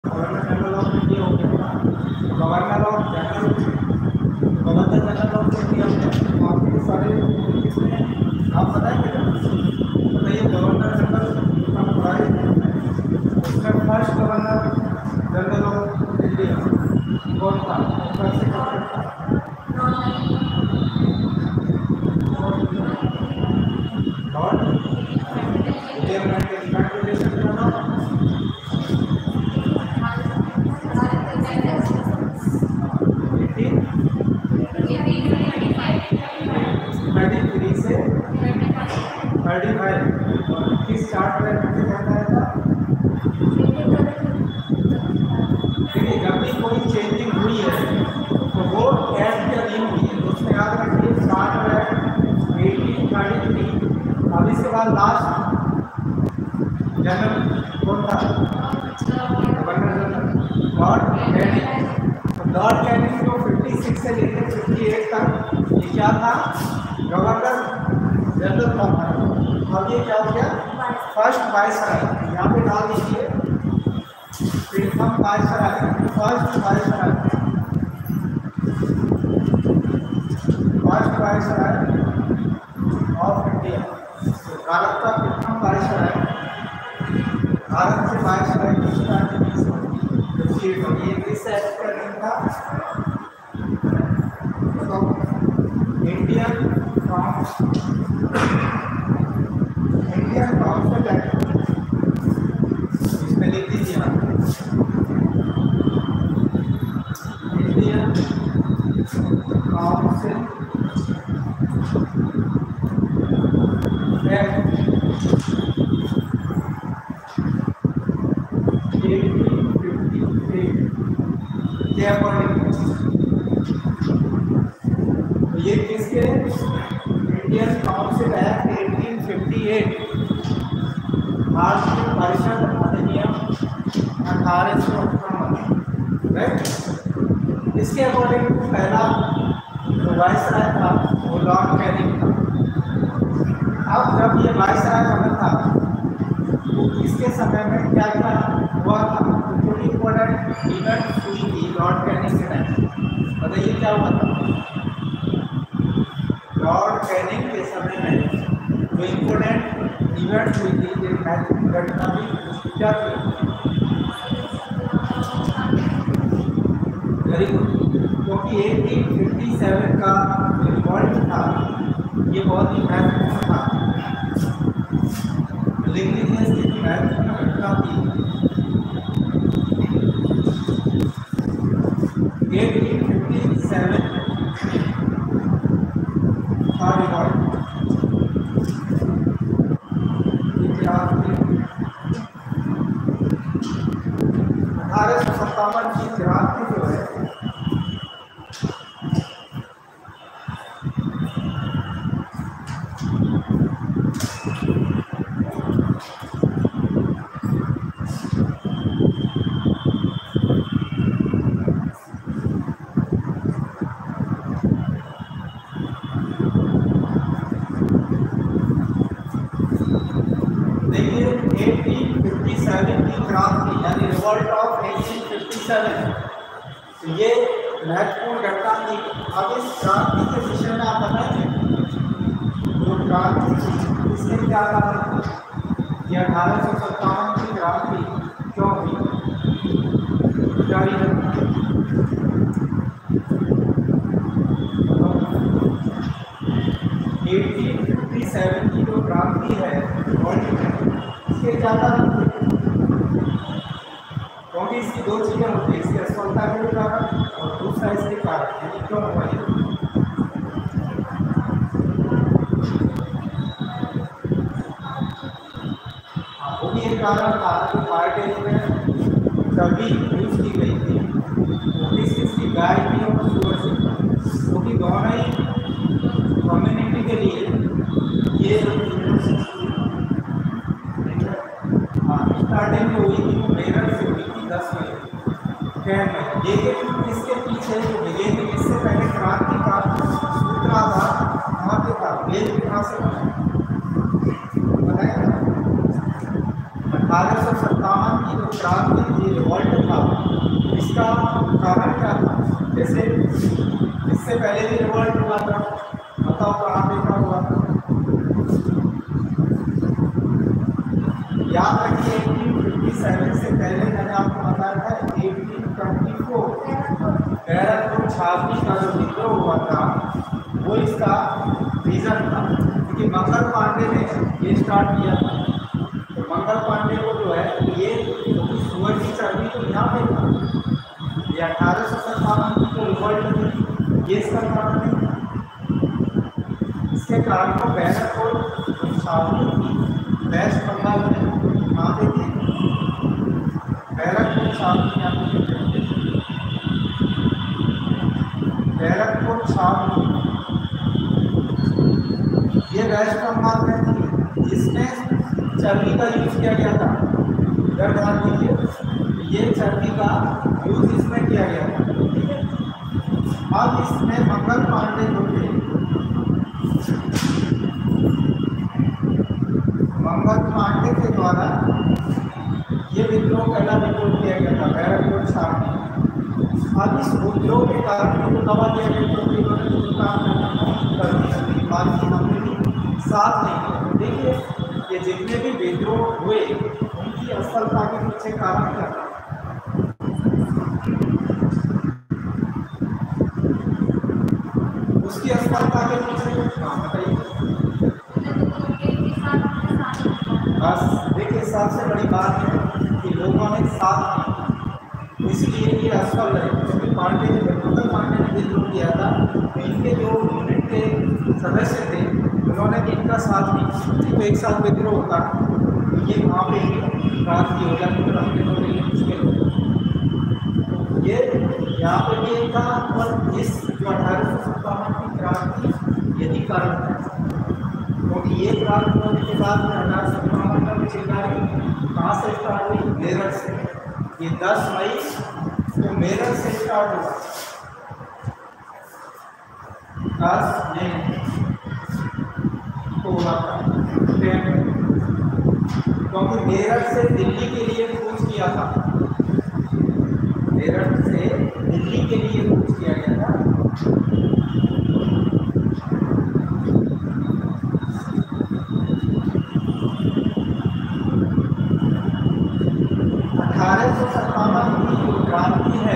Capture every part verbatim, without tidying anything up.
Governor general of India हो गया, governor of general governor general of India हो गया। आपके सारे आप बताएंगे ना, बताइए गवर्नर जनरल का पढ़ाई उसमें first governor general of India कौन था? कैसे लॉर्ड थर्टी फाइव किस चार्ट में कहता है था? देखिए जब भी कोई चेंजिंग हुई है तो वो एक्ट के अधीन हुई है, तो उसमें याद रखिए चार्ट में एटीन थर्टी थ्री। अब इसके बाद लास्ट जनरल कौन था? Governor general Lord Canning. तो लॉर्ड कैनिंग जो छप्पन से लेकर अट्ठावन तक ये क्या था? गवर्नर जनरल था। अब ये क्या हो गया? First viceroy. यहाँ पे डाल दीजिए प्रथम वाइसराय, first viceroy, first viceroy of India. भारत का प्रथम वाइसराय, भारत से वाइसराय ये किस एक्ट का दिन था? तो इंडियन इंडियन काउंसिल एक्ट, इसमें लिख दीजिए आप Indian Council Act eighteen fifty eight के अकॉर्डिंग। ये किसके? Indian Council Act eighteen fifty eight, भारतीय परिषद अधिनियम अठारह सौ अट्ठावन, राइट। इसके अकॉर्डिंग पहला जो वाइसराय था वो लॉर्ड कैनिंग था। अब जब ये वाइसराय बना था तो इसके समय में क्या क्या हुआ था? थोड़ी इम्पोर्टेंट इवेंट हुई थी लॉर्ड कैनिंग के टाइम। बताइए क्या हुआ था? लॉर्ड कैनिंग के समय में जो इम्पोर्टेंट इवेंट हुई थी, जो महत्वपूर्ण घटना हुई, क्या थी? Very good. क्योंकि एटीन फिफ्टी सेवन का जो रिवॉल्ट था ये बहुत ही महत्वपूर्ण था। लिख लीजिए इसकी महत्वपूर्ण घटना थी एटीन फिफ्टी सेवन का रिवॉल्ट। अठारह सौ सत्तावन की क्रांति जो है एटीन फिफ्टी सेवन की क्रांति यानी revolt of eighteen fifty seven, तो ये महत्वपूर्ण घटना थी। अब इस क्रांति के विषय में आप बताएंगे जो क्रांति थी इसने क्या कहा? ये अठारह सौ सत्तावन की क्रांति क्यों हुई? एटीन फिफ्टी सेवन की जो क्रांति है इसके ज़्यादा क्योंकि इसकी दो चीज़ें होती हैं, इसकी असफलता के कारण और दूसरा इसके कारण। यानी क्यों हुआ ये? हाँ, वो भी एक कारण था कि पार्टी में सभी यूज की गई थी किस किसकी गाय की और सूअर से, क्योंकि दोनों ही कम्युनिटी के लिए ये स्टार्टिंग में हुई थी, मेरठ से हुई थी दस में कैन में। लेकिन इसके पीछे जो विजय थी इससे पहले क्रांति का सूत्रधार वहाँ पे था, वेद कहाँ से बताया? अठारह सौ सत्तावन की जो क्रांति थी, रिवॉल्ट था, इसका कारण क्या था? जैसे इससे पहले भी रिवॉल्ट हुआ था, बताओ कहाँ पे क्या हुआ था? याद रखिए अठारह सौ सत्तावन से पहले मैंने आपको बताया था अठारह सौ चौबीस बैरकपुर छावनी का जो विद्रोह हुआ था वो इसका रीजन था, क्योंकि मंगल पांडे ने ये स्टार्ट किया था। तो मंगल पांडे को जो है ये सुअर की चर्बी तो यहाँ पे था, ये अठारह सौ सत्तावन की जो रिवॉल्ट थी ये इसका कारण नहीं था। इसके कारण को बैरकपुर छावनी थी वेस्ट बंगाल में, कहाँ पे थी? बैरकपुर छावनी, यहाँ पे बैरकपुर छावनी ये वेस्ट बंगाल में थी। इसमें चर्बी का यूज किया गया था, इधर ध्यान दीजिए, ये चर्बी का यूज इसमें किया गया था, ठीक है। अब इसमें मंगल पांडे जो थे, मंगल पांडे के द्वारा ये विद्रोह पहला विद्रोह किया गया था बैरकपुर छावनी। अब इस विद्रोह के कारण उनको दबा दिया गया तो इन्होंने जो काम करना कर दिया, बाकी हमने साथ नहीं किया। देखिए ये जितने भी विद्रोह हुए उनकी असफलता के पीछे कारण क्या था? उसकी असफलता के पीछे बताइए। बस देखिए सबसे बड़ी बात है कि लोगों ने साथ नहीं, इसलिए ये असफल रहे। क्योंकि पांडे ने मंगल पांडे ने विद्रोह किया था तो इनके जो यूनिट के सदस्य थे उन्होंने इनका साथ नहीं, तो एक साथ विद्रोह होता तो ये वहाँ पे क्रांति हो जाती, तो रखने को मिलने मुश्किल हो। ये यहाँ पे भी एक था, और इस जो अठारह सौ सत्तावन की क्रांति यही कारण है, क्योंकि तो ये क्रांति होने के बाद में अठारह सौ सत्तावन का चिंगारी कहाँ से स्टार्ट हुई? मेरठ से। ये दस मई तो मेरठ से स्टार्ट हुआ, दस मई क्योंकि मेरठ से दिल्ली के लिए कूच किया था, मेरठ से दिल्ली के लिए कूच किया गया था। अठारह सौ सत्तावन की जो क्रांति है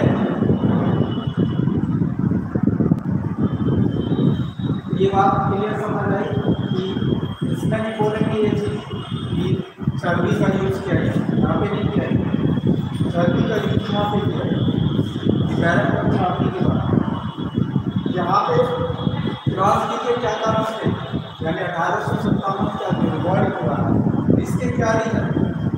ये बात क्लियर समझ आई कि इसमें नहीं बोलेंगे ये चीज कि चर्बी का यूज किया गया, यहाँ पे नहीं किया गया, चर्बी का यूज यहाँ पे किया गया बैरकपुर छावनी के बाद। यहाँ पे क्रांति के क्या कारण थे, यानी अठारह सौ सत्तावन का जो रिवॉल्ट हुआ इसके क्या रीजन?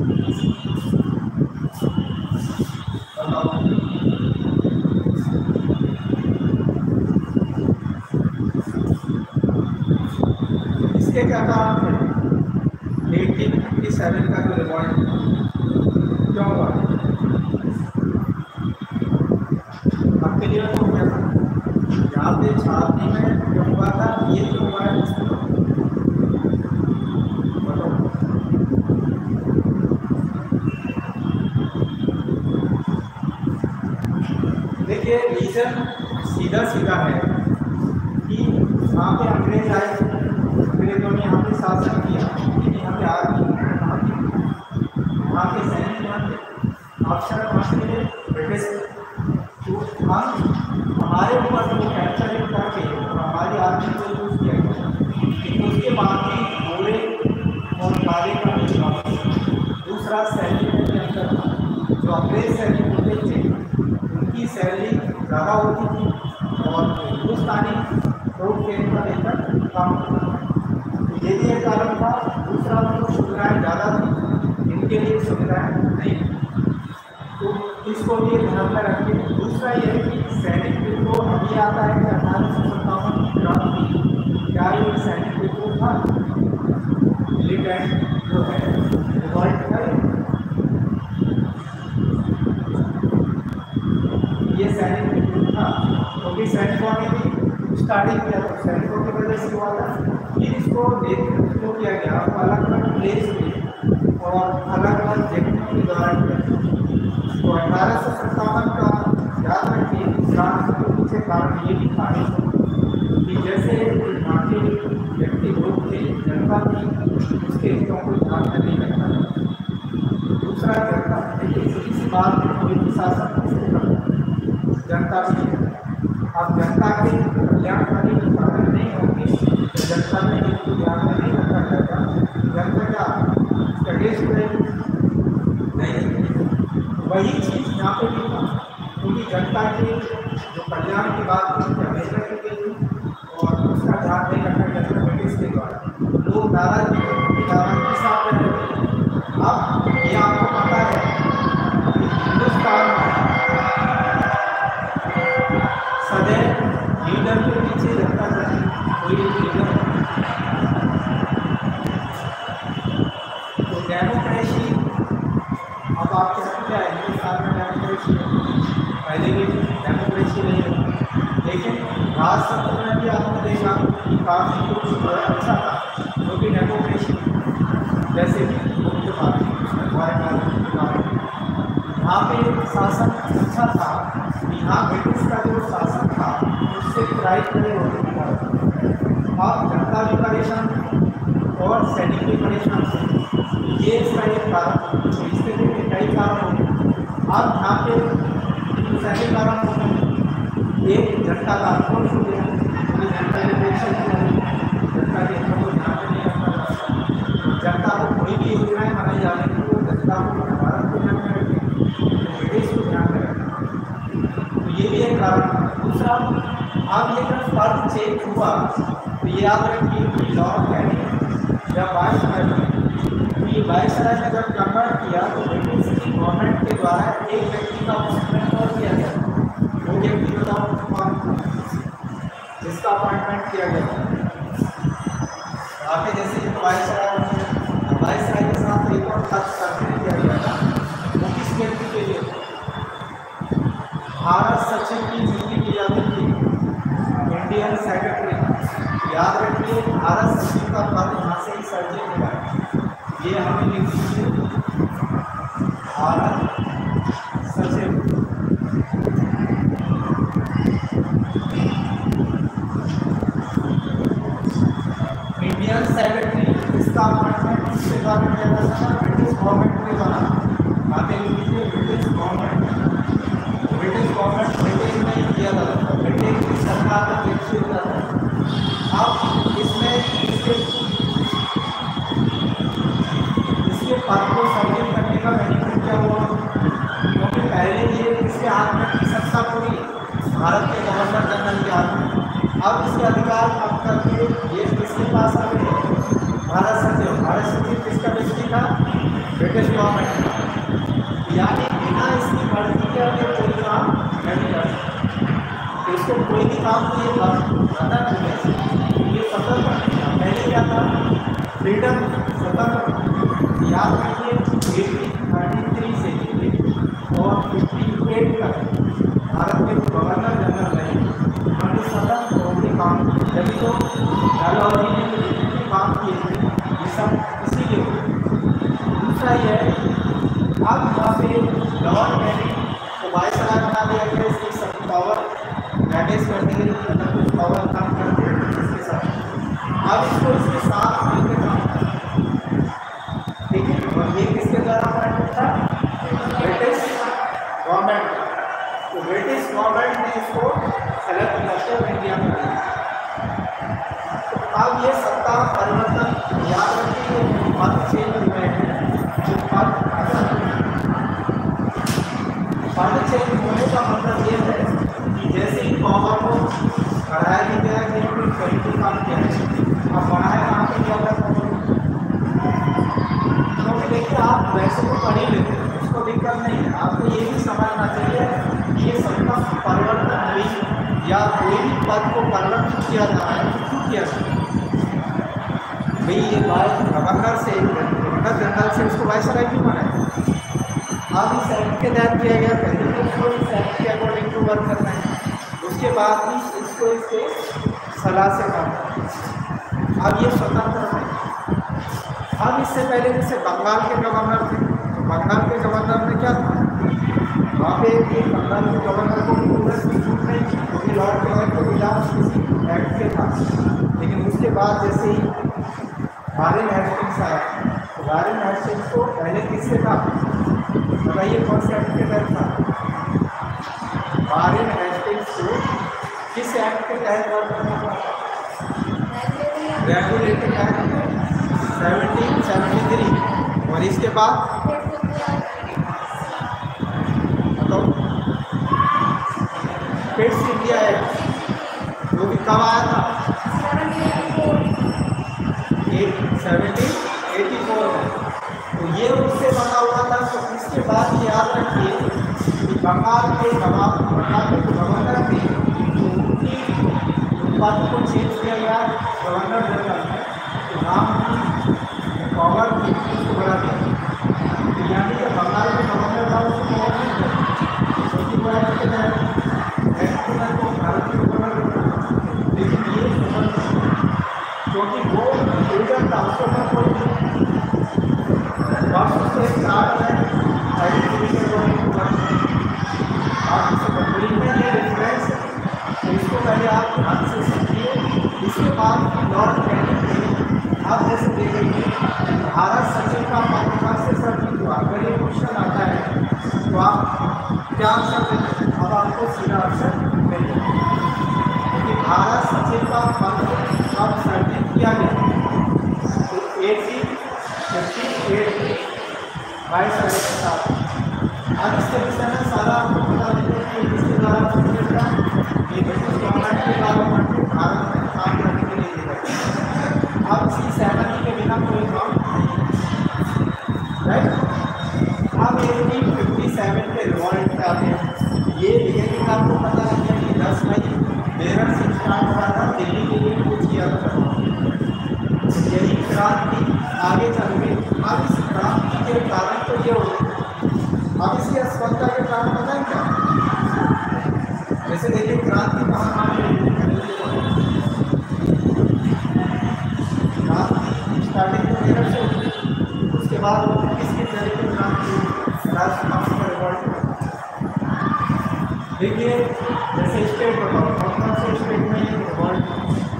इसके क्या कारण थे? अठारह सौ सत्तावन का जो रिवॉल्ट क्यों हुआ? अब क्लियर हो गया था यहाँ पे छावनी में क्यों हुआ था, ये क्यों हुआ है? देखिए रीजन सीधा सीधा है कि वहाँ पे अंग्रेज आए, अंग्रेजों ने यहाँ पे शासन किया, लेकिन यहाँ पे आर्मी वहाँ के सैनिक यहाँ पे अक्सर वहाँ के ब्रिटिश, तो हम हमारे ऊपर जो कैप्चर करके हमारी आर्मी को यूज किया गया, लेकिन उसके बाद भी घोड़े और गाड़ी का दूसरा सैनिक के अंदर था। जो अंग्रेज सैनिक होते थे उनकी सैलरी ज़्यादा होती थी और हिंदुस्तानी रोड के का लेकर काम करता था, ये भी एक कारण था। दूसरा उनको सुविधाएँ ज़्यादा थी, इनके लिए सुविधाएँ नहीं, तो इसको भी ध्यान में रखिए। दूसरा ये है कि सैनिक विद्रोह अभी आता है कि अठारह सौ सत्तावन की क्रांति, क्या ये सैनिक विद्रोह था? मिलिटेंट जो है रिवॉल्ट है, ये सैनिक विद्रोह था, क्योंकि तो सैनिकों ने भी स्टार्टिंग किया था, सैनिकों की वजह से हुआ था। फिर इसको नेतृत्व किया गया, अलग अलग प्लेस में और अलग अलग जगहों के द्वारा किया। तो अठारह सौ सत्तावन का पीछे कारण ये भी था कि जैसे यहाँ के व्यक्ति लोग थे, जनता थी, उसके हितों को ध्यान में नहीं रखा जाता। दूसरा जनता देखिए इस बात में कोई भी शासन किसको करता, जनता भी। अब जनता के कल्याणकारी साधन नहीं होंगे तो जनता में इसको ध्यान में नहीं रखा जाएगा, जनता का प्रदेश में नहीं। वही चीज़ यहाँ पे भी था, क्योंकि जनता के जो कल्याण की बात थी नहीं रखी गई और उसका ध्यान नहीं रखा गया ब्रिटिश के द्वारा। लोग नाराज नाराज के साथ रहे। अब ये आपको पता है कि हिंदुस्तान सदैव लीडर के पीछे जनता चली, कोई लीडर। तो डेमोक्रेसी अब आपको क्या है, हिंदुस्तान में डेमोक्रेसी पहले भी डेमोक्रेसी नहीं है, लेकिन राजतंत्र में भी आपको देखा कि काफ़ी कुछ अच्छा था, क्योंकि डेमोक्रेसी जैसे मुख्य बात यहाँ पे शासन अच्छा था। यहाँ ब्रिटिश का जो शासन था उससे ट्राई करे होते थे, अब जनता भी परेशान और सैनिक भी परेशान थे। ये इसका एक कारण, इसके लिए कई कारण होते। अब यहाँ पे सैनिक कारण होते हैं, एक जनता का आक्रोश हो गया, जनता ने जनता के हितों को ध्यान में नहीं रखा जाता। जनता को कोई भी योजनाएं बनाई जा रही थी वो जनता को भारत को ध्यान में रखें, ब्रिटिश को ध्यान में रखें, तो ये भी एक कारण। दूसरा, अब ये जब फर्क चेंज हुआ तो ये याद रखिए लॉर्ड कैनिंग जब वायसराय बने, तो ये वायसराय ने जब कन्वर्ट किया तो ब्रिटिश की गवर्नमेंट के द्वारा एक व्यक्ति का अपॉइंटमेंट और किया गया। वो व्यक्ति बताओ कौन, जिसका अपॉइंटमेंट किया गया आगे जैसे वायसराय वायसराय के साथ एक और करने किया गया था। वो किस व्यक्ति के लिए, भारत सचिव की नियुक्ति की जाती थी, इंडियन सेक्रेटरी। याद रखिए भारत सचिव का पद यहाँ से ही सर्जित हुआ है, ये हमें लिख दीजिए, भारत सचिव। इंडियन सेक्रेटरी इसका अपॉइंटमेंट किसके द्वारा किया जाता था, ब्रिटिश गवर्नमेंट के द्वारा। आते लीजिए British government, British government Britain में ही किया जाता था, ब्रिटेन की सरकार का व्यक्ति होता था। अब इसमें इसके इसके पद को सर्जित करने का बेनिफिट क्या हुआ, क्योंकि पहले ये इसके हाथ में की सत्ता पूरी भारत के गवर्नर जनरल के हाथ में। अब इसके अधिकार अब करके ये किसके पास आ गए, भारत सचिव। भारत सचिव किसका व्यक्ति था, ब्रिटिश गवर्नमेंट का। यानी बिना इसकी मर्जी के अगर कोई काम नहीं कर सकता, इसको कोई भी काम तो ये पता नहीं है, ये स्वतंत्र। पहले क्या था, फ्रीडम, स्वतंत्र। याद रखिए एटीन थर्टी थ्री से और फिफ्टी एट तक भारत के गवर्नर जनरल रहे, उन्होंने स्वतंत्र होकर काम किया। जब तो लाहौरी ने जो काम किए थे ये सब इसीलिए। दूसरा ये है, अब यहाँ पे लॉर्ड कैनिंग को वायसराय बना दिया गया, इसकी सब पावर मैनेज करने के लिए मतलब कुछ पावर काम करते हैं इसके साथ। अब इसको इसके साथ मिलकर काम करना, ठीक है। और ये किसके द्वारा अपॉइंटेड था, ब्रिटिश गवर्नमेंट का। तो ब्रिटिश गवर्नमेंट ने इसको सेलेक्ट करके इंडिया में दिया। तो अब ये सत्ता परिवर्तन, याद रखिए पद चेंज हुए हैं, जो पद पद चेंज होने का मतलब ये है कि जैसे ही पावर को बढ़ाया भी गया कि कहीं भी काम किया है, अब बढ़ाया कहाँ पर किया गया, क्योंकि देखिए आप वैसे तो पढ़ ही लेते हैं, उसको दिक्कत नहीं है। आपको ये भी समझना चाहिए ये सत्ता परिवर्तन हुई या कोई भी पद को परिवर्तित किया जा रहा है तो क्यों किया जाए भाई। ये बात गवर्नर से गवर्नर जनरल से उसको वायसराय क्यों बनाया। अब इस एक्ट के तहत किया गया, पहले तो उसको इस एक्ट के अकॉर्डिंग टू वर्क करना है, उसके बाद ही इसको इसके सलाह से काम करना। अब ये स्वतंत्र है। अब इससे पहले जैसे बंगाल के गवर्नर थे, तो बंगाल के गवर्नर में क्या था, वहाँ पे एक बंगाल के गवर्नर को पूरा छूट नहीं थी क्योंकि लॉर्ड क्लेवेंट को बिलास किसी एक्ट के था। लेकिन उसके बाद जैसे ही वारेन हेस्टिंग्स आया तो वारेन हेस्टिंग्स को पहले किससे था बताइए, कौन से एक्ट के तहत था? वारेन हेस्टिंग्स को किस एक्ट के तहत वर्क करना पड़ा? Regulated act seventeen seventy three. और इसके बाद तो फिट्स इंडिया एक्ट जो भी कब आया था? सेवनटीन एटी फोर में। तो ये उससे बना हुआ था। तो इसके बाद याद रखिए कि बंगाल के नवाब बंगाल के गवर्नर थे तो उनकी पद को चेंज किया गया गवर्नर जनरल में, तो नाम की पावर थी उसको बढ़ा दिया। यानी कि बंगाल के गवर्नर था उसको पावर नहीं था, उसकी बड़ा करके एक्सपोनर को भारत के गवर्नर बना। लेकिन ये क्योंकि वो लीडर था उसके ऊपर कोई बस से कार्ड है आप इसे कंप्लीट में ये डिफरेंस है। तो इसको पहले आप ध्यान से समझिए। इसके बाद लॉर्ड कैनिंग ने आप जैसे देखेंगे भारत सचिव का पद कहाँ से सर्जित हुआ। अगर ये क्वेश्चन आता है तो आप क्या आंसर देंगे? अब आपको सीधा आंसर मिलेगा क्योंकि भारत सचिव का पद कब सर्जित किया गया? तो एटीन फिफ्टी एट में बाईस तारीख के साथ। अब इसके विषय में सारा आपको बता देते हैं कि इसके द्वारा सर्जित का ये ब्रिटिश गवर्नमेंट के गवर्नमेंट को भारत में काम करने के लिए दिया गया। अब इसकी सहमति के बिना कोई काम राइट। अब एटीन फिफ्टी सेवन के रिवॉल्ट पे आते हैं। ये बिगिनिंग आपको पता है कि दस मई मेरठ से स्टार्ट हुआ था, दिल्ली के लिए कुछ किया था। यही क्रांति आगे चल गई। अब इस क्रांति के कारण तो ये हो अब इसकी असफलता के कारण पता है क्या? जैसे देखिए क्रांति महामारी क्रांति स्टार्टिंग तो मेरठ से हुई, उसके बाद वो किसके जरिए क्रांति राजस्थान का रिवॉल्ट। देखिए जैसे स्टेट बताओ कौन कौन से स्टेट में ये रिवॉल्ट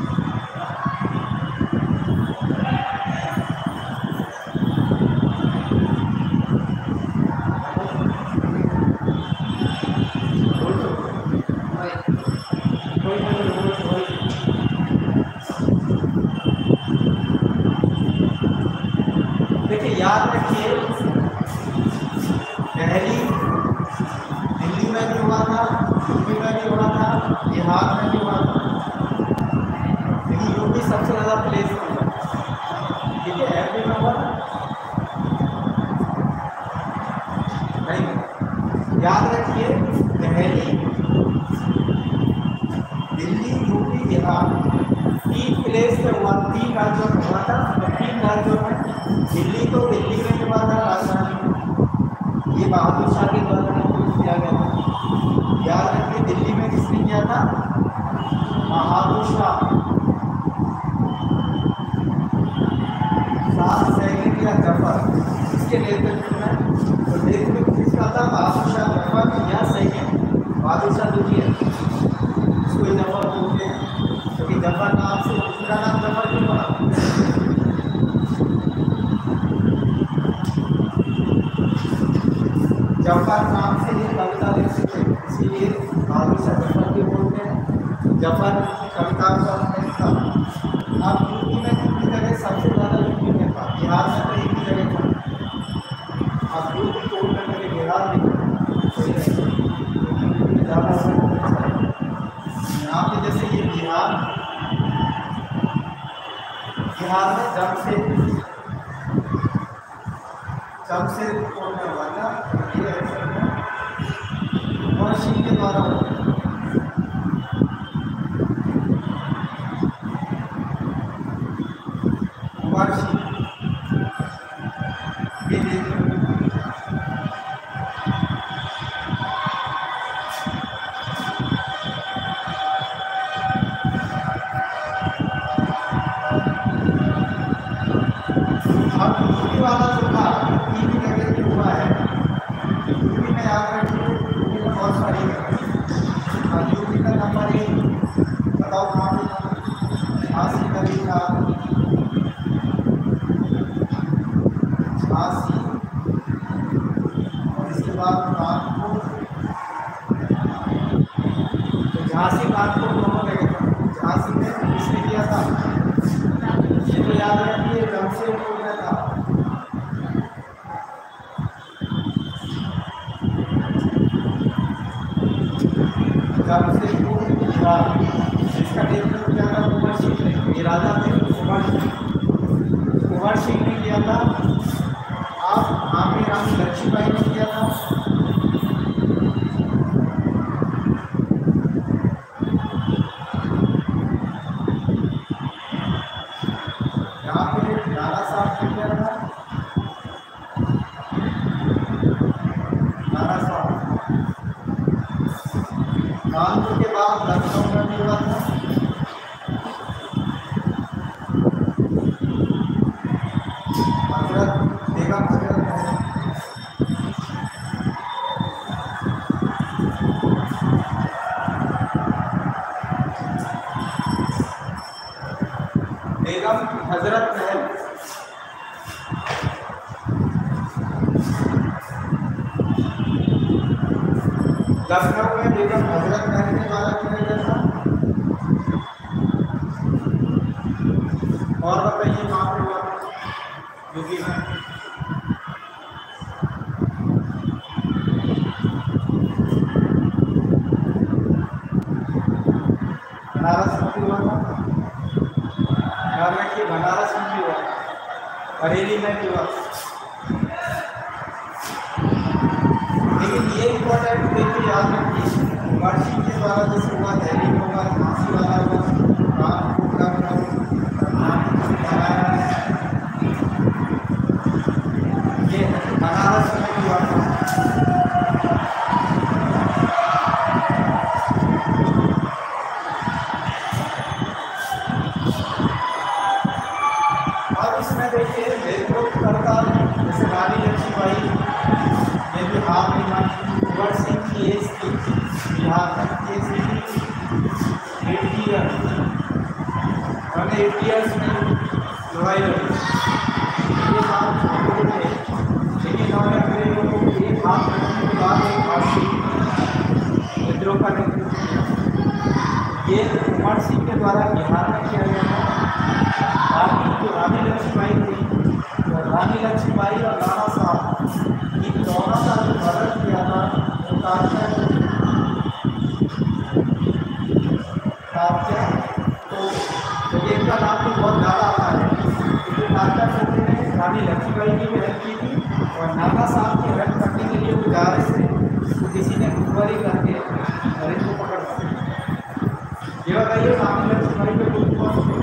याद रखिए पहली दिल्ली में भी हुआ था, यूपी में भी हुआ था, बिहार में भी हुआ था, लेकिन यूपी सबसे ज़्यादा प्लेस में हुआ। ठीक है, एमपी में हुआ नहीं। याद रखिए पहली दिल्ली यूपी बिहार तीन प्लेस पे हुआ, तीन राज्यों में हुआ था। तीन राज्यों में दिल्ली तो दिल्ली में हुआ था राजधानी, ये बहादुर शाह के द्वारा किया गया था। याद रखिए दिल्ली में किसने किया था? बहादुर शाह। शाह सेकंड या जफर इसके नेतृत्व में, तो नेतृत्व किसका था? बहादुर शाह जफर या सेकंड बहादुर शाह दूसरी है, इसको जफर बोलते हैं क्योंकि तो जफर नाम से दूसरा नाम जफर क्यों पड़ा? जफर नाम से ये कविता लिखते थे, इसीलिए बहादुर शाह जफर के बोलते हैं। जफर कविता का था। अब यूपी में कितनी जगह सबसे ज़्यादा यूपी में था, बिहार में तो एक ही जगह था। अब यूपी को उल्टा करके बिहार में यहाँ पे जैसे ये बिहार बिहार में जब से जब से होने वाला ये वर्षी के द्वारा वर्षी ये वाला जो था यूपी में हुआ है, यूपी में याद रखिए नंबर एक और यूपी का नंबर एक बताओ कहाँ पे था? झांसी का भी था, झांसी और इसके बाद कानपुर। तो झांसी कानपुर दोनों जगह था। झांसी में किसने किया था? ये तो याद रखिए जमशेदपुर में था। जमशेदपुर गुजरात। इसका नेतृत्व क्या था? कुंवर सिंह ने। ये राजा थे कुंवर सिंह। कुंवर सिंह ने किया था। आप यहाँ पे रानी लक्ष्मीबाई ने किया था। यहाँ पे नाना साहब ने किया था। नाना साहब। कानपुर के बाद लखनऊ में भी हुआ था। हजरत बेगम हजरत बेगम हजरत महल। लखनऊ में बेगम हजरत महल के द्वारा किया गया था। और बताइए कहाँ पे हुआ? यूपी में। बनारस में भी हुआ था। याद रखिए बनारस में भी हुआ, बरेली में भी हुआ। लेकिन ये इम्पोर्टेंट देखिए याद रखिए, कुंवर सिंह के द्वारा जैसे हुआ दिल्ली में हुआ, झांसी वाला हुआ, कानपुर लखनऊ ये बनारस में भी हुआ था। अब इसमें देखिए नेतृत्वकर्ता जैसे रानी लक्ष्मीबाई ने भी हार नहीं मानी। कुंवर सिंह की एज थी बिहार तक एज थी eighty year one eighty years में लड़ाई लड़ी। ये बात छोटे थे, लेकिन उन्होंने अपने लोगों को एक हाथ रखने के बाद एक हाथ विद्रोह का नेतृत्व किया। ये कुंवर सिंह के द्वारा बिहार में किया गया था। बाकी जो रानी लक्ष्मीबाई थी, तो रानी लक्ष्मीबाई और नाना साहब इन दोनों का जो मदद किया था वो तात्या तात्या तो इनका नाम भी बहुत ज़्यादा आता है, क्योंकि तात्या टोपे ने रानी लक्ष्मीबाई की भी हेल्प की थी और नाना साहब की हेल्प करने के लिए वो जा रहे थे तो किसी ने गुब्बारी करके और इनको पकड़ लिया। ये बताइए रानी लक्ष्मीबाई के गुरु कौन?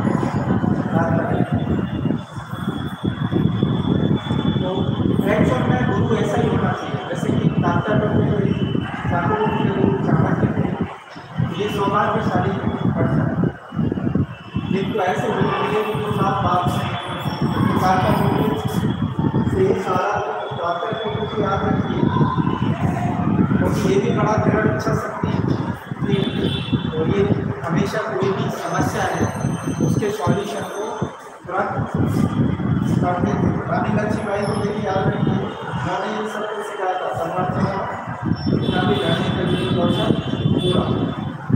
तो एक्चुअल में गुरु ऐसा ही होना चाहिए, जैसे कि तात्या टोपे थे, चाकू के गुरु चाणक्य थे। ये सौभाग्यशाली पड़ता है। तो ऐसे गुरु मिले जो साथ बात तात्या टोपे से ये सारा तात्या टोपे को याद रखिए, क्योंकि ये भी बड़ा दृढ़ इच्छा शक्ति थी और ये हमेशा कोई भी समस्या है उसके सॉल्यूशन को तुरंत करते थे। रानी लक्ष्मीबाई को भी याद रखिए, उन्होंने ये सब कुछ सिखाया था, समर्थन इतना भी लड़ने के लिए कौशल पूरा।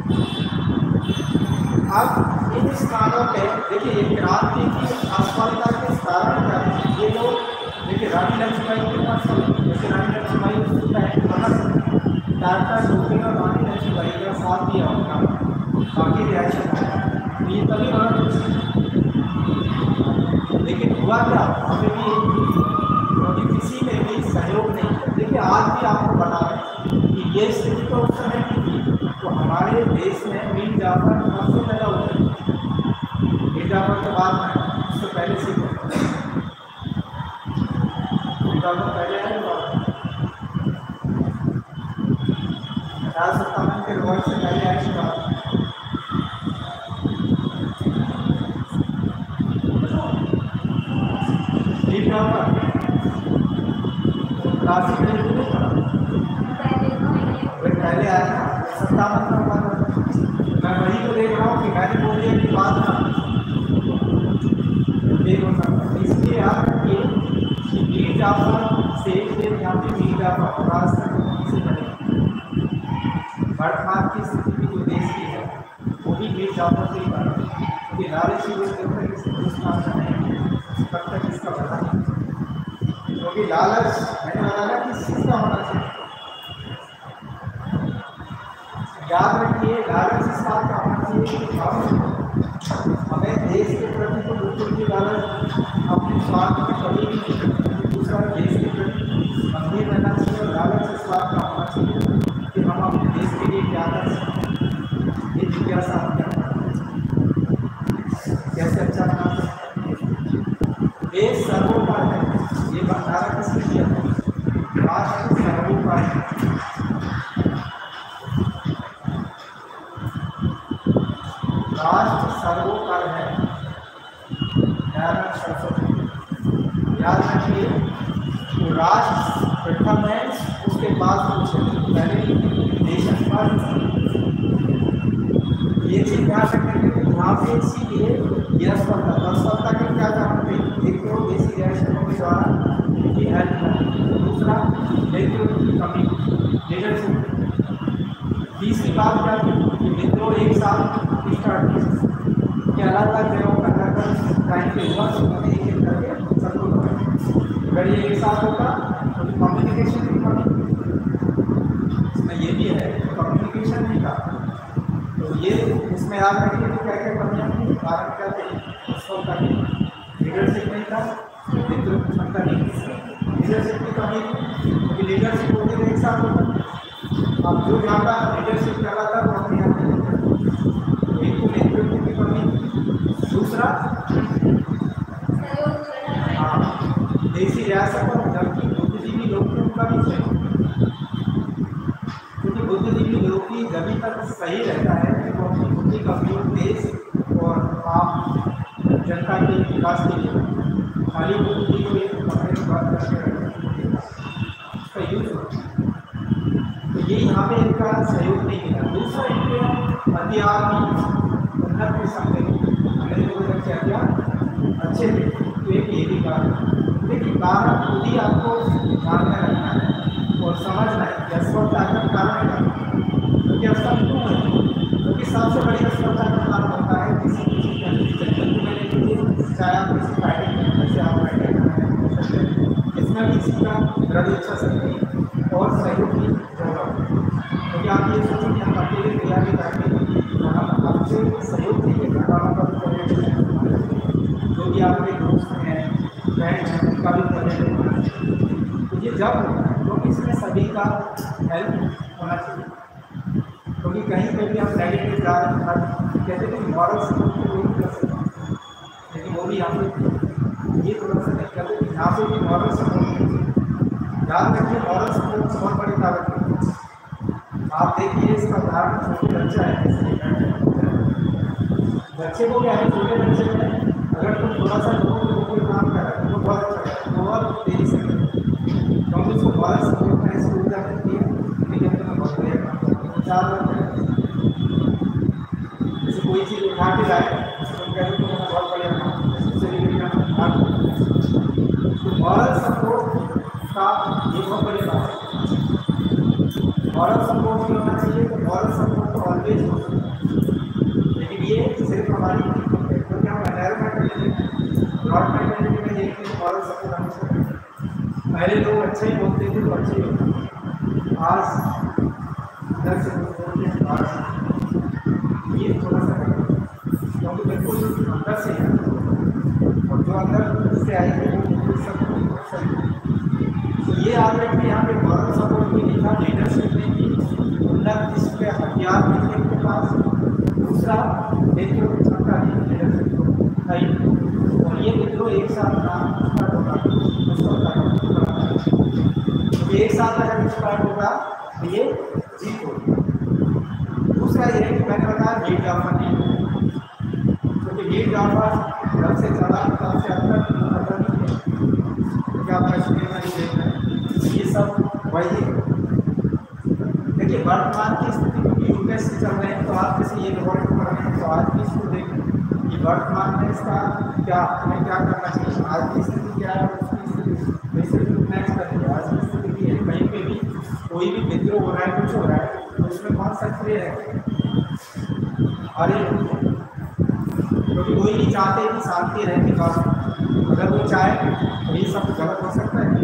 अब इन स्थानों पे देखिए क्रांति की असफलता के कारण क्या है? ये लोग देखिए रानी लक्ष्मीबाई के पास जैसे रानी लक्ष्मीबाई उसका है तात्या टोपे और रानी लक्ष्मीबाई का साथ दिया उनका बाकी रिएक्शन ये तभी होना। लेकिन हुआ क्या? हमें भी क्योंकि किसी ने भी सहयोग नहीं किया। देखिए आज भी आपको बता रहे कि ये स्थिति तो उस समय की थी, तो हमारे देश में मीर जाफर कब से पैदा हुए? मीर जाफर के बाद में उससे पहले से मीर जाफर पहले आए अठारह सत्तावन के रिवॉल्ट से पहले आए के बाद मीर जाफर काफी पहले आया ना सत्तावन का हुआ था। मैं वही तो देख रहा हूँ कि मैंने बोल दिया कि बात ना हो सकता। इसलिए याद रखिए कि मीर जाफर से यहाँ पे मीर जाफर राजस्थान से बनेगा। बड़खान की स्थिति भी जो देश की है वो भी मीर जाफर से ही बना, क्योंकि लालची लोग जब तक इस हिंदुस्तान में नहीं तब तक इसका बना नहीं, क्योंकि लालच मैंने बताया किस चीज़ का होना चाहिए। याद रखिए लालच इस बात का होना चाहिए कि हम हमें देश के प्रति तो बिल्कुल भी लालच अपने स्वार्थ की कभी भी दूसरा देश के प्रति मंदिर रहना चाहिए। और लालच इस बात का होना चाहिए कि हम अपने देश के लिए क्या कर सकते हैं, ये जिज्ञासा हम क्या कैसे अच्छा बना सकते हैं। देश सर्वोपरि है, ये बंधारा किसने किया था? राष्ट्र सर्वोपरि है। राष्ट्र सर्वोपरि है, दयानंद सरस्वती। याद रखिए तो राष्ट्र प्रथम है, उसके बाद कुछ पहले देश अखबार। ये चीज ध्यान रखेंगे कि यहाँ पे इसीलिए यह स्पर्धा और स्पर्धा के क्या जानते हैं? एक तो देसी रिएक्शनों के द्वारा की हेल्प है, दूसरा नेतृत्व की कमी लीडरशिप। तीसरी बात क्या थी कि विद्रोह एक साथ स्टार्ट कि अलग अलग जगहों पर जाकर टाइम पे हुआ तो उन्होंने एक एक करके सबको बताया। अगर ये एक साथ होता तो कम्युनिकेशन की कमी, इसमें ये भी है कम्युनिकेशन नहीं था। तो ये इसमें याद रखिए तो क्या क्या कमियाँ थी, कारण क्या थे? उसका लीडरशिप नहीं था, नेतृत्व क्षमता नहीं थी, लीडरशिप की कमी थी, क्योंकि लीडरशिप होती तो एक साथ होता। अब जो ज़्यादा लीडरशिप कर रहा था वो अपने यहाँ पे एक तो नेतृत्व की कमी, दूसरा हाँ देसी रियासत और जबकि बुद्धिजीवी लोग की उनका भी सही, क्योंकि बुद्धिजीवी लोग की जब तक सही रहता है कि वो अपनी बुद्धि का उपयोग देश और आम जनता के विकास के लिए खाली बुद्धि को एक पकड़े बात करके उसका यूज होता है। तो ये यहाँ पे इनका सहयोग नहीं मिला। दूसरा इनके हथियार उन्नत के सामने हमने जो क्या किया अच्छे थे, तो एक ये भी कारण। लेकिन कारण खुद ही आपको ध्यान में रखना है और समझना है कि अस्वस्थता का कारण क्या है, क्योंकि अस्वस्थ क्यों है? क्योंकि सबसे बड़ी अस्वस्थता का कारण होता है किसी किसी जन्म में लेके चाहे आप किसी फायदे में जैसे आप फायदे इसमें भी किसी का दृढ़ इच्छा शक्ति और सहयोग की जरूरत है। क्योंकि आप ये सोचें कि हम अकेले तैयारी करके हम आपसे सहयोग चाहिए जो भी आपके दोस्त हैं फ्रेंड हैं उनका भी प्रोजेक्ट होना चाहिए। तो ये जब होता है तो इसमें सभी का हेल्प होना चाहिए, क्योंकि कहीं पर भी हम नेगेटिव जा रहे हैं कहते हैं कि मॉरल सपोर्ट को भी कर सकते हैं, लेकिन वो भी यहाँ पे ये थोड़ा सा नहीं करते कि यहाँ पे भी मॉरल सपोर्ट। याद रखिए मॉरल सपोर्ट बहुत बड़ी ताकत है। आप देखिए इसका उदाहरण छोटे बच्चा है, बच्चे को क्या है छोटे बच्चे में अगर तुम थोड़ा सा लोगों को कोई काम कर रहा है तो बहुत अच्छा है, बहुत तेजी से करें, क्योंकि उसको मॉरल सपोर्ट में ऐसी ऊर्जा मिलती है लेकिन तुम्हें बहुत बढ़िया काम करते चार लोग जैसे कोई चीज़ उठा के लाए उसको कहते तो मैंने बहुत बढ़िया काम उससे रिलेटेड तो मॉरल सपोर्ट का ये बहुत बड़ी बात है। मॉरल सपोर्ट भी होना चाहिए, तो मॉरल सपोर्ट तो ऑलवेज हो सकता है, लेकिन ये सिर्फ हमारी क्योंकि हम एनवायरमेंट में ब्रॉड मेंटेलिटी में देखते हैं मॉरल सपोर्ट हमेशा पहले लोग अच्छे ही बोलते थे तो अच्छे ही होते आज इधर से बोलते हैं बाहर से ये थोड़ा सा क्योंकि बिल्कुल अंदर से है और जो अंदर से आएंगे वो सब सही। तो ये याद रखिए यहाँ पे मॉरल सपोर्ट भी नहीं था, लीडरशिप नहीं थी, उन्नत इसके हथियार नहीं थे उनके पास, दूसरा नेतृत्व क्षमता नहीं लीडरशिप नहीं, और ये विद्रोह एक साथ काम स्टार्ट होगा तो एक साथ अगर स्टार्ट होगा तो ये जीत होगी। दूसरा ये है कि मैंने बताया मीर जाफर नहीं, क्योंकि मीर जाफर जब से चला तब से अब तक क्या कश्मीर में देख रहे हैं ये सब वही है। देखिए वर्तमान की स्थिति में यूएस से चल रहे हैं, तो आप जैसे ये रिपोर्ट कर रहे हैं तो आज की इसको देखें कि वर्तमान में इसका क्या हमें क्या करना चाहिए, आज की स्थिति क्या है और उसकी स्थिति वैसे नेक्स्ट करेंगे। आज की स्थिति की है कहीं पे भी कोई भी विद्रोह हो रहा है, कुछ हो रहा है, तो उसमें कौन सक्रिय है, अरे क्योंकि कोई नहीं चाहते कि शांति रहे विकास। अगर वो चाहे तो ये सब गलत हो सकता है।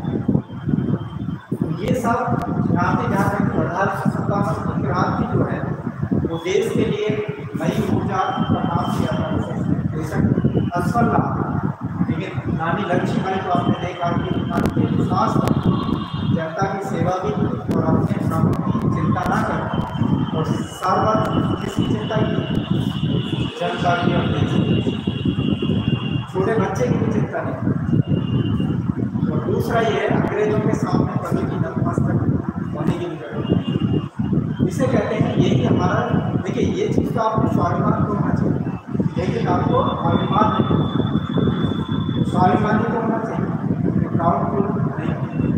ये सब यहाँ पे जहाँ तक अठारह सौ सत्तावन की क्रांति जो है वो देश के लिए नई ऊर्जा का काम किया था, बेशक असफल रहा, लेकिन नानी लक्ष्मीबाई को आपने देखा कि विश्वास जनता की सेवा भी और अपने कामों की चिंता ना कर और सर्वत्र किसकी चिंता की, जनता की और देश की, छोटे बच्चे की भी चिंता नहीं। और दूसरा ये है अंग्रेजों के सामने कभी भी नतमस्तक होने की जरूरत। इसे कहते हैं ये कि हमारा देखिए ये चीज़ तो आपको स्वाभिमान को होना चाहिए, लेकिन आपको अभिमान नहीं, स्वाभिमानी को होना चाहिए, प्राउडफुल नहीं।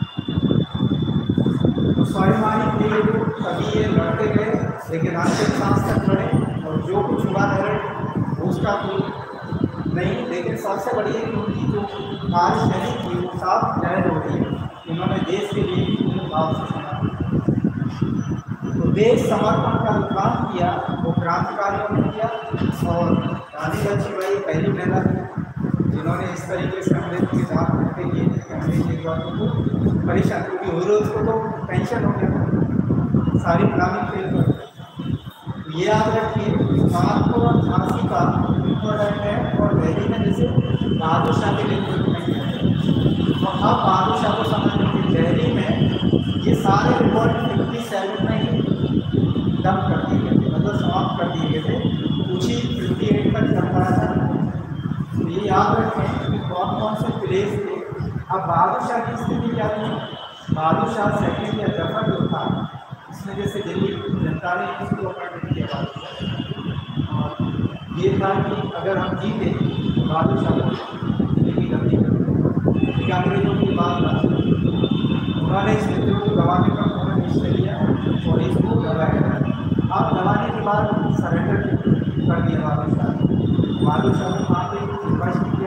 तो स्वाभिमानी के लिए तो कभी ये लड़ते गए, लेकिन अंतिम सांस तक लड़े और जो कुछ हुआ है उसका कोई नहीं, लेकिन सबसे बड़ी है कि उनकी जो कार्यशैली थी वो साफ जाहिर हो रही है, उन्होंने देश के लिए भाव से समझा। तो देश समर्पण का जो काम किया वो क्रांतिकारियों ने किया और रानी लक्ष्मीबाई पहली महिला थी जिन्होंने इस तरीके से अंग्रेज के साथ करके किए थे अंग्रेज के जवानों को परेशान, क्योंकि विरोध को तो टेंशन हो गया, सारी गुलामी फेल कर गई। ये याद रखिए कानपुर और झांसी का इम्पोर्टेंट है और दिल्ली में जैसे बहादुर शाह के लिए तो अब बहादुर शाह को समझ लीजिए दिल्ली में ये सारे रिपोर्ट फिफ्टी सेवन में ही दम कर दिए गए थे, मतलब समाप्त कर दिए गए थे, कुछ ही फिफ्टी एट तक चल रहा था। तो ये याद रखें कि कौन कौन से प्लेस थे। अब बहादुर शाह की स्थिति क्या थी, बहादुर शाह सेकेंड या जफर जो था इसमें जैसे दिल्ली जनता ने इसको अपॉइंट किया और ये था कि अगर हम जीते तो बहादुर शाह को दिल्ली गलती कर अंग्रेजों की बात था, उन्होंने इस विद्रोह को दबाने का पूरा निश्चय लिया और इसको दबाया। अब दबाने के बाद सरेंडर कर दिया बहादुर शाह। बहादुर शाह ने वहाँ पे निर्वास किया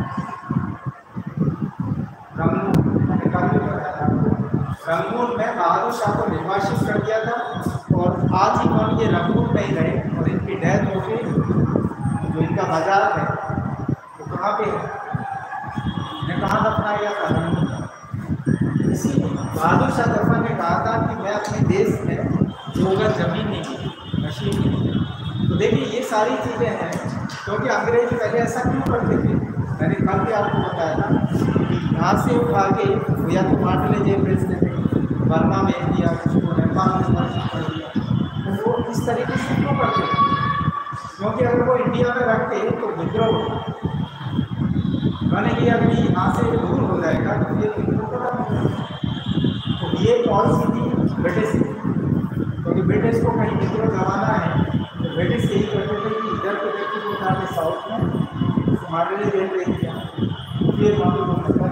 रंगून में बहादुर शाह को निर्वासित कर दिया था और आज ही कौन ये रंगून में ही रहे और इनकी डेथ हो गई। जो इनका बाजार है वो कहाँ पे है, इन्हें कहाँ दफनाया गया था, रंगून में। इसी बहादुर शाह जफर ने कहा था कि मैं अपने देश में जो अगर जमीन नहीं मशीन नहीं। तो देखिए ये सारी चीज़ें हैं क्योंकि अंग्रेज पहले ऐसा क्यों करते थे, मैंने कल भी आपको बताया था कि यहाँ से उठा के या तो मांडले जेल भेज देते, बर्मा में दिया, किसी को नेपाल में कर दिया। तो वो इस तरीके से क्यों करते थे, क्योंकि अगर वो इंडिया में रखते तो विद्रोह मैंने कि अगर यहाँ से दूर हो जाएगा तो ये विद्रोह खत्म हो जाएगा। तो ये पॉलिसी थी ब्रिटिश की, क्योंकि ब्रिटिश को कहीं विद्रोह जमाना है तो ब्रिटिश यही करते थे कि इधर के व्यक्ति को उठा के साउथ में मांडले जेल भेज दिया, फिर वहाँ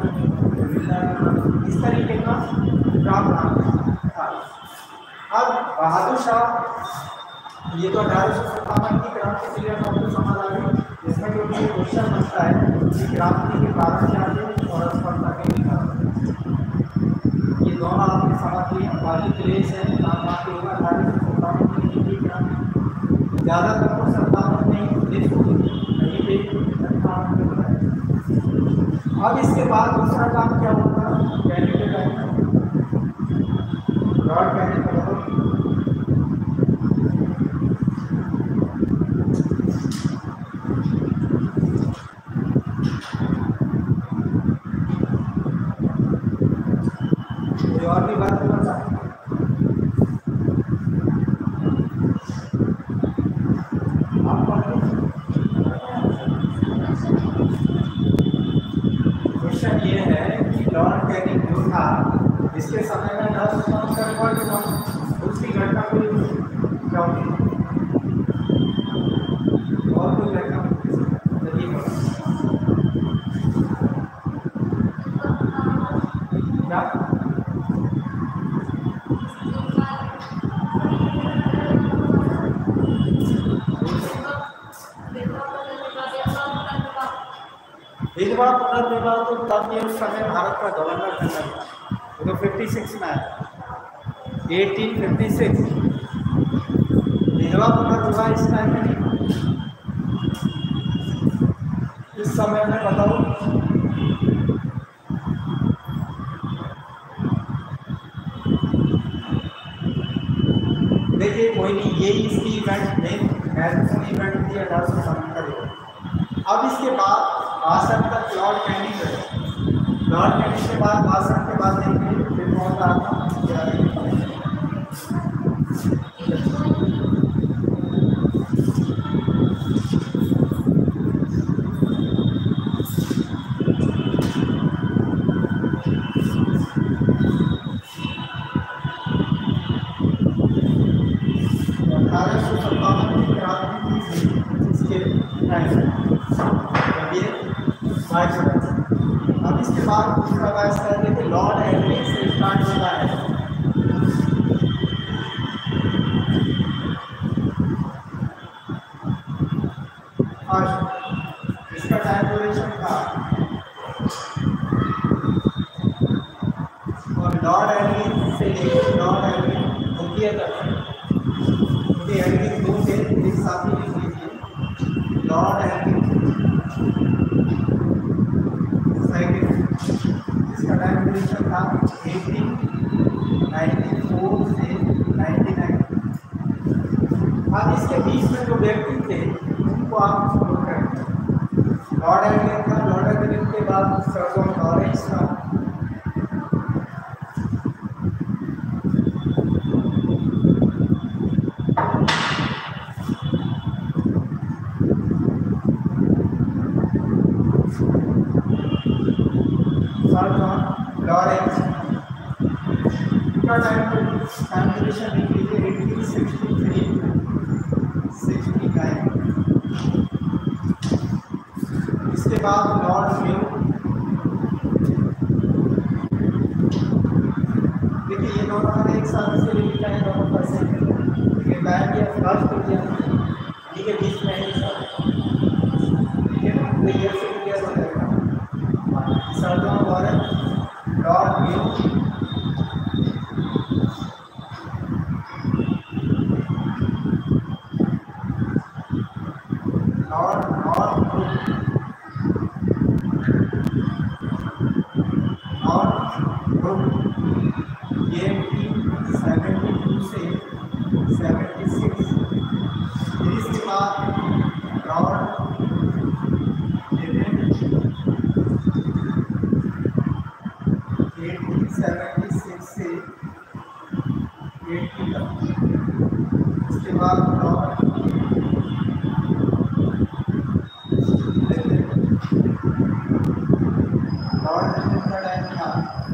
इस तरीके का प्रावधान था। अब बहादुर शाह ये तो अठारह सौ सत्तावन की क्रांति के लिए आपको समझ आ गई, जिसमें क्योंकि क्वेश्चन बनता है कि क्रांति के कारण क्या थे और असफलता के कारण। ये दोनों आपने समझ लिए, बाकी प्लेस है बाकी होगा अठारह सौ सत्तावन की क्रांति, ज़्यादातर को सत्तावन में लिस्ट कहीं पे सत्तावन में। अब इसके बाद दूसरा काम क्या होगा, कैंडिडेट आएगा लॉर्ड कैंडिडेट कोई और भी बात करना चाहते हैं। क्वेश्चन ये है कि लॉर्ड कैनिंग जो था इसके समय में दस कौन सा रिकॉर्ड हुआ, उसकी घटना कोई क्या होगी और कोई घटना क्या विधवा पुनर्विवाह तो तब ये उस समय भारत का गवर्नर जनरल था, वो तो फिफ्टी सिक्स में आया, एटीन फिफ्टी सिक्स। विधवा पुनर्विवाह इस टाइम में नहीं, इस समय में बताओ। देखिए कोई नहीं, ये इसकी इवेंट नहीं, महत्वपूर्ण इवेंट थी अठारह सौ सतहत्तर। अब इसके बाद बासठ तक लॉर्ड कैनिंग रहे। लॉर्ड कैनिंग के बाद बासठ के बाद देखिए फिर कौन सा आता अठारह सौ सत्तावन की क्रांति थी इसके अब इसके बाद दूसरा बात करते थे लॉर्ड एडविन से स्टार्ट होता है। फर्स्ट इसका टाइम ड्यूरेशन था और लॉर्ड एडविन से लेकर लॉर्ड एडविन मुख्य तक एडविन दो थे, एक साथी लिख लीजिए लॉर्ड एडविन इसका टाइम ड्यूरेशन था एटीन नाइंटी फोर से नाइंटी नाइन। अब इसके बीच में जो व्यक्ति थे उनको आप नोट करें। लॉर्ड एडविन था, लॉर्ड एडविन के बाद सर जॉन लॉरेंस था, लॉरेंस का टाइम ड्यूरेशन लिख लीजिए eighteen sixty three sixty nine. इसके बाद लॉर्ड म्यू, देखिए ये दोनों मैंने एक साथ से लिखा है, दोनों पर्सन ठीक है, बैक या फर्स्ट हो गया ठीक है, बीच में एक साथ ठीक है, तो ये से क्लियर हो जाएगा। सर जॉन लॉरेंस, लॉर्ड म्यू, Lord Northbrook, Northbrook ये सेवेंटी टू से सेवेंटी सिक्स। इसके बाद लॉर्ड एटीन सेवेंटी सिक्स से एटी तक। इसके बाद लॉर्ड लॉर्ड का टाइम था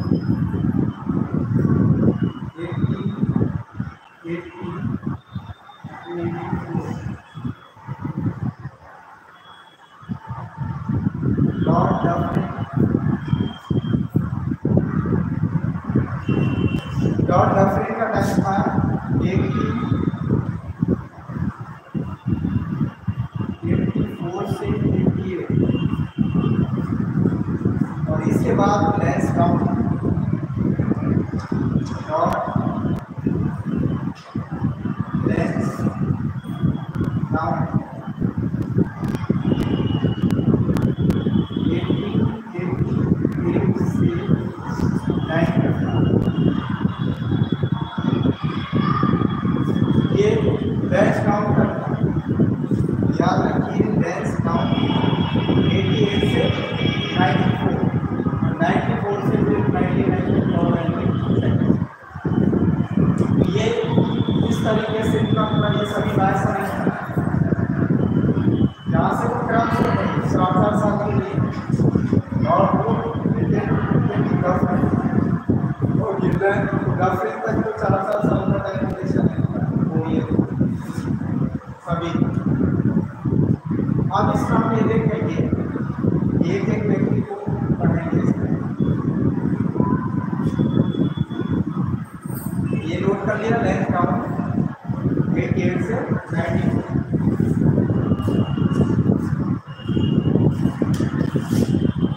eighteen eighty Lord Dufferin, Lord Dufferin का टाइम था एटीन एटी फोर से एटी एट। और इसके बाद Lansdowne, Lord Lansdowne eighteen eighty eight से नाइंटी। ये लैंस डाउन करता, याद रखिए लैंस डाउन एटी एट से नाइंटी फोर, नाइंटी फोर से फिर नाइंटी नाइन तक लॉर्ड एडविन। ये इस तरीके से इतना पूरा ये सभी बात समझ यहाँ से वो क्रम से सात सात साल के लिए और वो और गर्लफ्रेंड तक तो चार चार साल का टाइम रिलेशन है वो ये सभी। अब इस काम में देखेंगे एक एक व्यक्ति को पढ़ेंगे इसमें, ये नोट कर लिया लेंथ काउंट एटी एट से नाइंटी फोर।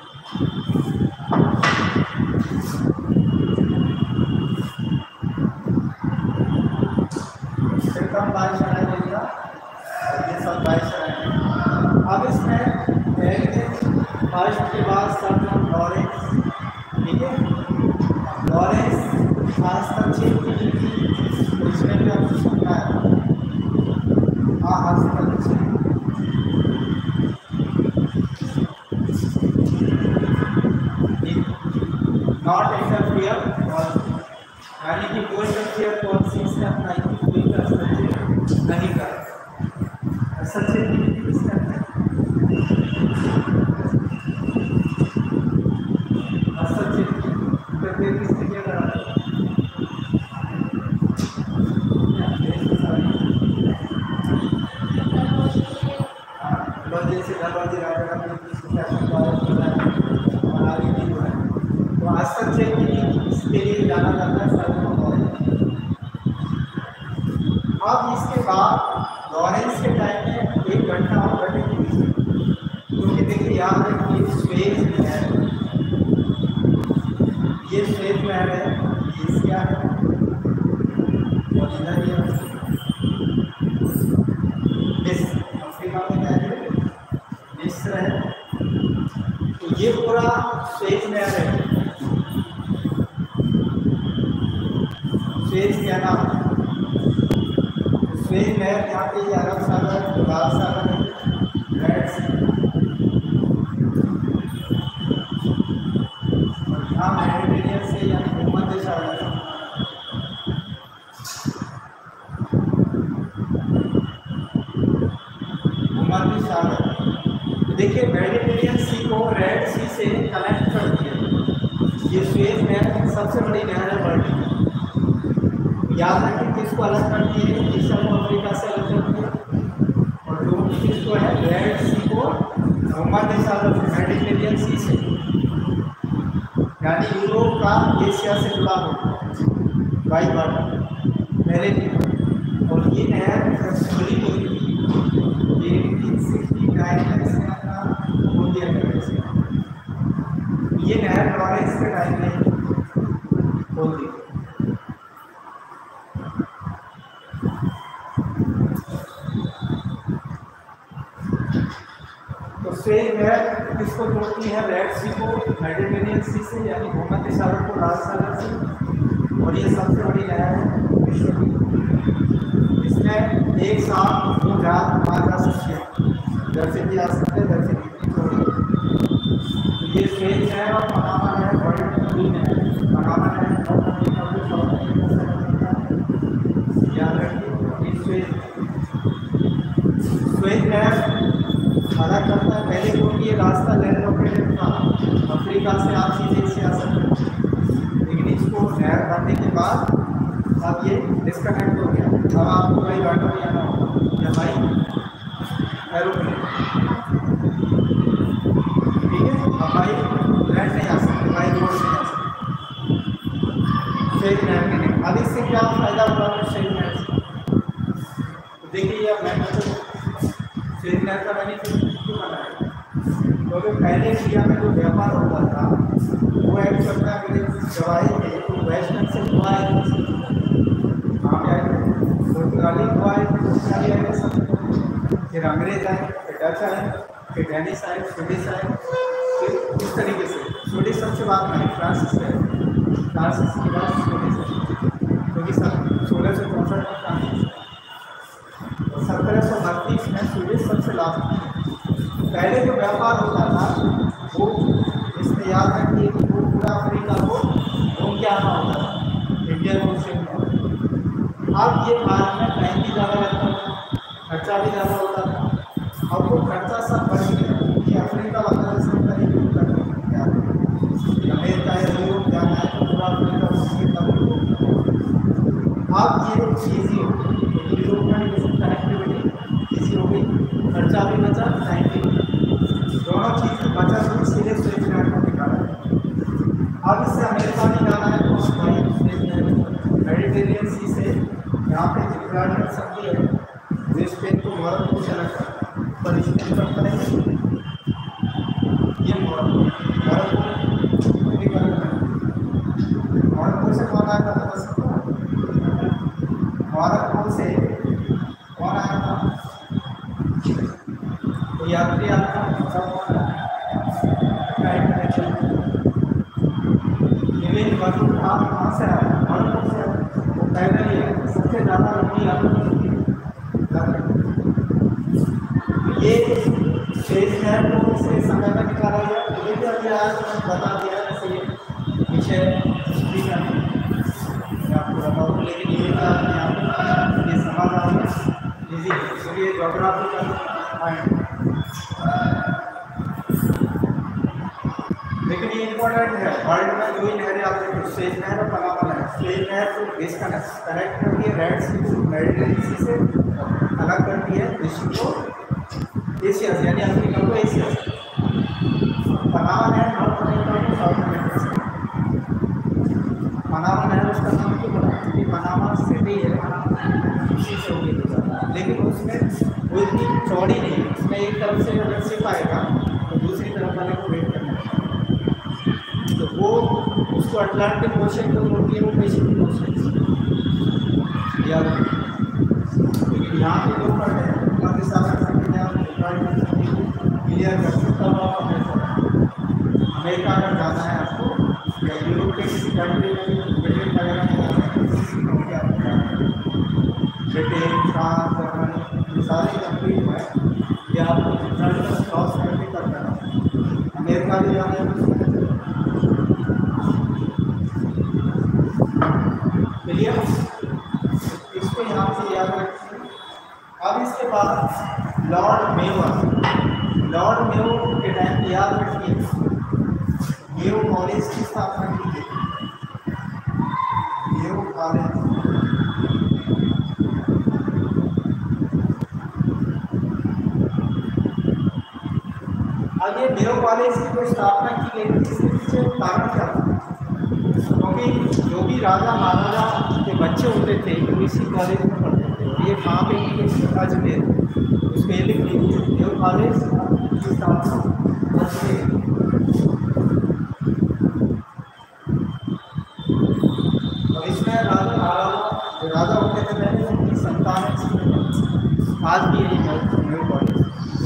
कम वायुसेनाएं देगा और ये सब वायुसेनाएं। अब इसमें फर्स्ट के बाद सब लॉरेंस, ठीक है, लॉरेंस हस्तक्षेप की नीति, तो इसमें भी आपको सुनना है हाँ हस्तक्षेप, नॉट इंटरफियर, यानी कि कोई इंटरफियर पॉलिसी से अपना कोई हस्तक्षेप नहीं कर, हस्तक्षेप की नीति किसका है, हस्तक्षेप इंटरफियर किसने किया करा जैसे दरवाजे राजा का तो हस्तक्षेप की नीति इसके लिए जाना जाता है सर्वोपरि। अब इसके बाद लॉरेंस के टाइम में एक घटना और घटी क्योंकि देखिए याद रखिए स्वेज नहर, ये स्वेज नहर है, एशिया है और इधर ये अफ्रीका में है, मिस्र है, तो ये पूरा स्वेज नहर है, स्वेज क्या नाम है, स्वेज नहर यहाँ पे ये अरब सागर, लाल सागर, रेड सी और यहाँ मेडिटेरियन से यानी भूमध्य सागर, भूमध्य सागर। देखिए मेडिटेरियन सी को रेड सी से कनेक्ट कर दिया, ये स्वेज नहर सबसे बड़ी नहर है वर्ल्ड की। याद रखें किसको अलग करती है, एशिया को अफ्रीका से अलग करती है और जो किसको है रेड सी को भूमध्य सागर मेडिटेरियन सी से, यानी यूरोप का एशिया से जुड़ा हुआ बाई वाटर पहले भी। और ये नहर खुली हुई ये ये नहर लॉरेंस के टाइम में होती है। तो स्वेज नहर किसको जोड़ती है, रेड सी को मेडिटेरियन सी से यानी भूमध्य सागर को लाल सागर से, और ये सबसे बड़ी नहर है विश्व की। इसमें एक साथ दो जहाज आ जा सकते हैं, इधर से भी आ सकते हैं, इधर से भी थोड़ी। तो ये स्वेज नहर और पनामा नहर बड़ी तीन है, पनामा नहर याद रखिए। स्वेज स्वेज नहर अलग करता है, पहले क्योंकि ये रास्ता लैंड लोकेटेड था, अफ्रीका से आप सीधे से आ सकते हैं, लेकिन इसको नहर बनने के बाद अब ये डिस्कनेक्ट हो गया। अब आपको भाई गाड़ी में आना होगा या भाई एरोप्लेन, ठीक है, अब भाई लैंड नहीं आ सकते, भाई रोड नहीं आ सकते स्वेज नहर के लिए। अब इससे क्या फायदा हुआ स्वेज नहर से, देखिए अब मैं स्वेज नहर का बेनिफिट क्यों बनाया, क्योंकि पहले इंडिया में जो व्यापार होता था वो एक सप्ताह के लिए दवाई थे, तो वैष्णव से दुआएं पुर्तगाली दुआएं आए, सब फिर अंग्रेज आए, फिर डच आए, फिर डेनिश आए, स्वीडिश आए, फिर इस तरीके से स्वीडिश सबसे बाद में फ्रांसिस है, फ्रांसिस के बाद स्वीडिश है, क्योंकि सब सोलह सौ चौंसठ में फ्रांसिस और सत्रह सौ बत्तीस में स्वीडिश सबसे लास्ट। पहले जो व्यापार होता था वो इसमें याद रखिए कि वो पूरा अफ्रीका को घूम के आना होता था इंडियन ओशन में। अब ये भारत में टाइम भी ज़्यादा लगता था, खर्चा भी ज़्यादा होता था, और वो खर्चा सब बढ़ गया कि अफ्रीका वगैरह से करीब अमेरिका या यूरोप जाना है तो पूरा अफ्रीका अब ये ईजी हो गई, यूरोप में कनेक्टिविटी ईजी हो गई, खर्चा भी बचा, टाइम भी दोनों चीज़ बचा, तो सीधे स्वेज नहर को निकाला। अब इससे अमेरिका भी जाना है तो भाई मेडिटेरियन सी से यहाँ पे जिब्राल्टर संधि है, जो स्पेन को मोरक्को से लगता है, पर स्पेन पर करेंगे ये मोरक्को मोरक्को से कौन आया था, मोरक्को से यात्री आपका विभिन्न वर्षों आप कहाँ से आए भारत से वो पैदल ही है सबसे ज़्यादा लंबी यात्रा ये शेष है तो इसे समय में निकाला गया ये भी अभी आज मैंने बता दिया जैसे ये विषय हिस्ट्री का मैं आपको बताऊँ लेकिन ये यहाँ ये समझ आ गया इजी इसलिए जोग्राफी का लेकिन ये इम्पोर्टेंट है वर्ल्ड में जो ही नहरें आप देखो स्टेज नहर और पनामा नहर स्टेज नहर तो देश का कनेक्ट करती है रेड सी को मेडिटेरियन सी से अलग करती है विश्व को एशिया से यानी अफ्रीका को एशिया से पनामा नहर नॉर्थ अमेरिका को साउथ अमेरिका से पनामा नहर उसका नाम क्यों पड़ा क्योंकि पनामा सिटी है उसी से होगी लेकिन उसमें वो इतनी चौड़ी नहीं है उसमें एक तरफ से अगर सिप आएगा तो दूसरी तरफ वाले को वेट करना है तो वो उसको अटलांटिक ओशन जो होती है वो पैसिफिक ओशन याद लेकिन यहाँ पे लोग पढ़ते हैं मध्य सागर क्लियर कर सकता हूँ आप अमेरिका अगर जाना है आपको या यूरोप के किसी कंट्री में ब्रिटेन वगैरह में ब्रिटेन फ्रांस जर्मनी सारी कंट्री में या आपको क्रॉस करके करना है अमेरिका भी जाना है क्लियर इसको यहाँ से याद रखिए। अब इसके बाद लॉर्ड मेयो लॉर्ड मेयो के टाइम याद रखिए मेयो कॉलेज की स्थापना की गई मेयो कॉलेज आगे मेयो कॉलेज की जो स्थापना की गई इसके पीछे कारण क्या था क्योंकि जो भी राजा महाराजा के बच्चे होते थे वो इसी कॉलेज में पढ़ते थे ये कहाँ पे की अजमेर उसमें लिख लीजिए मेयो कॉलेज की स्थापना अजमेर और इसमें राजा महाराजा जो राजा होते थे पहले उनकी संतान आज भी यही मेयो कॉलेज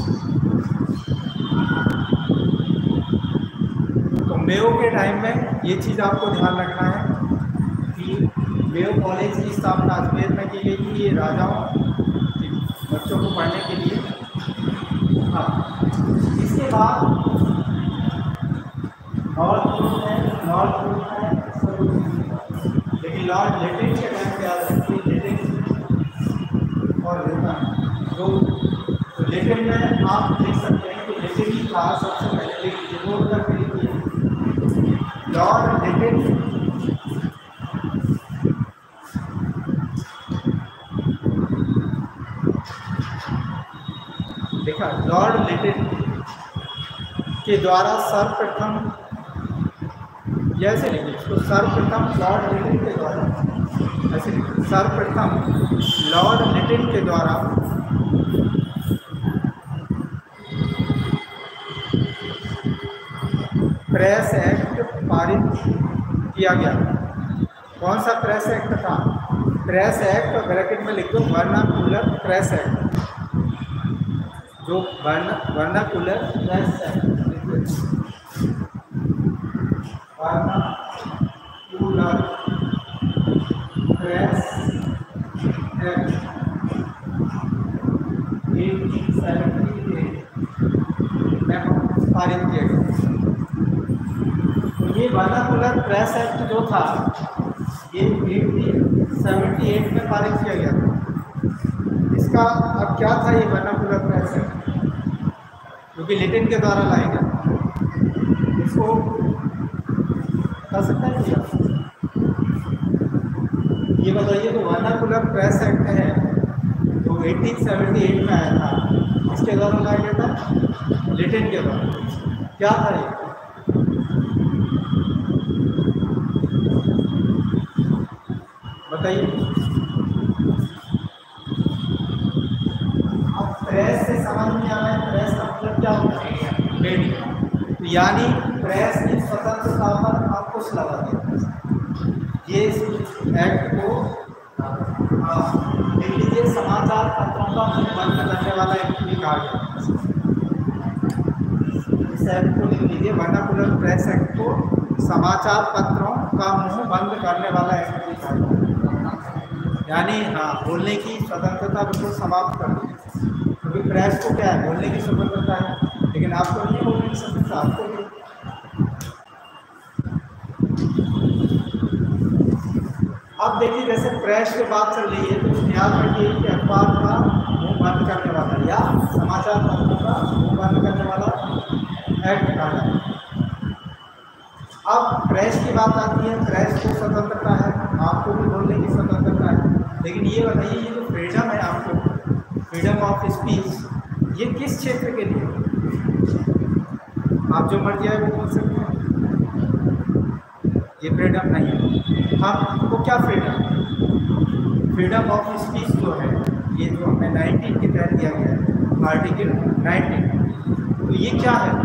मेयो के टाइम में ये चीज़ आपको ध्यान रखना है कि मेयो कॉलेज की स्थापना अजमेर में की गई थी ये राजाओं बच्चों को पढ़ने के लिए। हाँ इसके बाद नॉर्थ ग्रुप है नॉर्थ ग्रुप है लेकिन लॉर्ड लिटिल के टाइम पे याद रखिए लिटिल और जो तो लिटिल में आप देख सकते हैं कि लिटिल ही था सबसे पहले जो तक लॉर्ड लिटिल देखा लॉर्ड लिटिल के द्वारा सर्वप्रथम जैसे लिखिए इसको सर्वप्रथम लॉर्ड लिटिल के द्वारा ऐसे लिखिए सर्वप्रथम लॉर्ड लिटिल के द्वारा प्रेस एक्ट पारित किया गया। कौन सा प्रेस एक्ट था प्रेस एक्ट और ब्रैकेट में लिख दो वर्नाकुलर प्रेस एक्ट जो vernacular press act vernacular press act eighteen seventy eight में पारित किया गया। ये वर्नाकुलर प्रेस एक्ट जो था ये एटीन सेवेंटी एट में पारित किया गया था। इसका अब क्या था ये वर्नाकुलर प्रेस एक्ट क्योंकि लिटिल के द्वारा लाया गया इसको बता सकता है क्या ये बताइए तो वर्नाकुलर प्रेस एक्ट है जो एटीन सेवेंटी एट में आया था इसके द्वारा लाया गया था लिटिल के द्वारा क्या था ये बताइए। अब प्रेस से समझ में आ रहा है प्रेस का मतलब क्या होता है रेडियो यानी प्रेस की स्वतंत्रता पर अंकुश लगा दिया ये इस एक्ट को लिख लीजिए समाचार पत्रों का बंद करने वाला एक्ट भी कहा गया इस एक्ट को लिख लीजिए, वर्नाकुलर प्रेस एक्ट को समाचार पत्रों का मुंह बंद करने वाला एक्ट भी था। यानी हाँ, बोलने की स्वतंत्रता बिल्कुल समाप्त कर दी, क्योंकि प्रेस को क्या है, बोलने की स्वतंत्रता है, लेकिन आपको नहीं बोलने की स्वतंत्रता, आपको भी। अब देखिए, जैसे प्रेस की बात चल रही है तो याद रखिए कि अखबार का मुंह बंद करने वाला या समाचार पत्रों का मुंह बंद करने वाला एक्ट कहा जाता है। अब प्रेस की बात आती है, प्रेस को स्वतंत्रता है, आपको भी बोलने की स्वतंत्रता है, लेकिन ये बताइए, ये जो फ्रीडम है आपको, फ्रीडम ऑफ स्पीच, ये किस क्षेत्र के लिए? आप जो मर्जी है वो बोल सकते हैं, ये फ्रीडम नहीं है। हमको क्या फ्रीडम? फ्रीडम ऑफ स्पीच जो है, ये जो हमें नाइनटीन के तहत दिया गया है, आर्टिकल नाइनटीन, तो ये क्या है?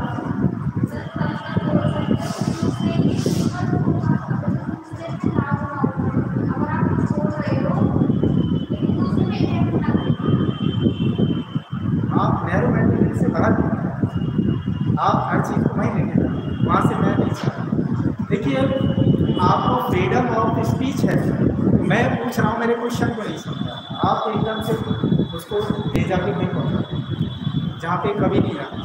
आप नेहरू मेंटेलिटी से बाहर, आप हर चीज़ को वहीं लेंगे, वहाँ से मैं नहीं चाहता। देखिए, आपको फ्रीडम ऑफ स्पीच है, तो मैं पूछ रहा हूँ, मेरे क्वेश्चन को नहीं समझा, आप एकदम से उसको ले जाके नहीं पहुँचा जहाँ पे कभी नहीं रहा।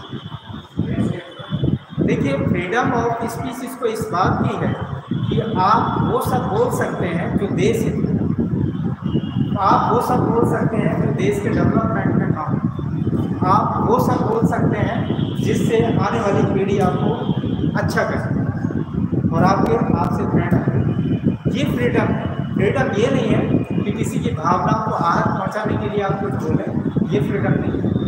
देखिए, फ्रीडम ऑफ स्पीच इसको इस बात की है कि आप वो सब बोल सकते हैं जो देश है, आप वो सब बोल सकते हैं जो देश के डेवलपमेंट में काम, आप वो सब बोल सकते हैं जिससे आने वाली पीढ़ी आपको अच्छा कर सके और आपके आपसे फ्रेंड। ये फ्रीडम है। फ्रीडम ये नहीं है कि किसी की भावनाओं को आहत पहुंचाने के लिए आप कुछ बोलें, ये फ्रीडम नहीं है।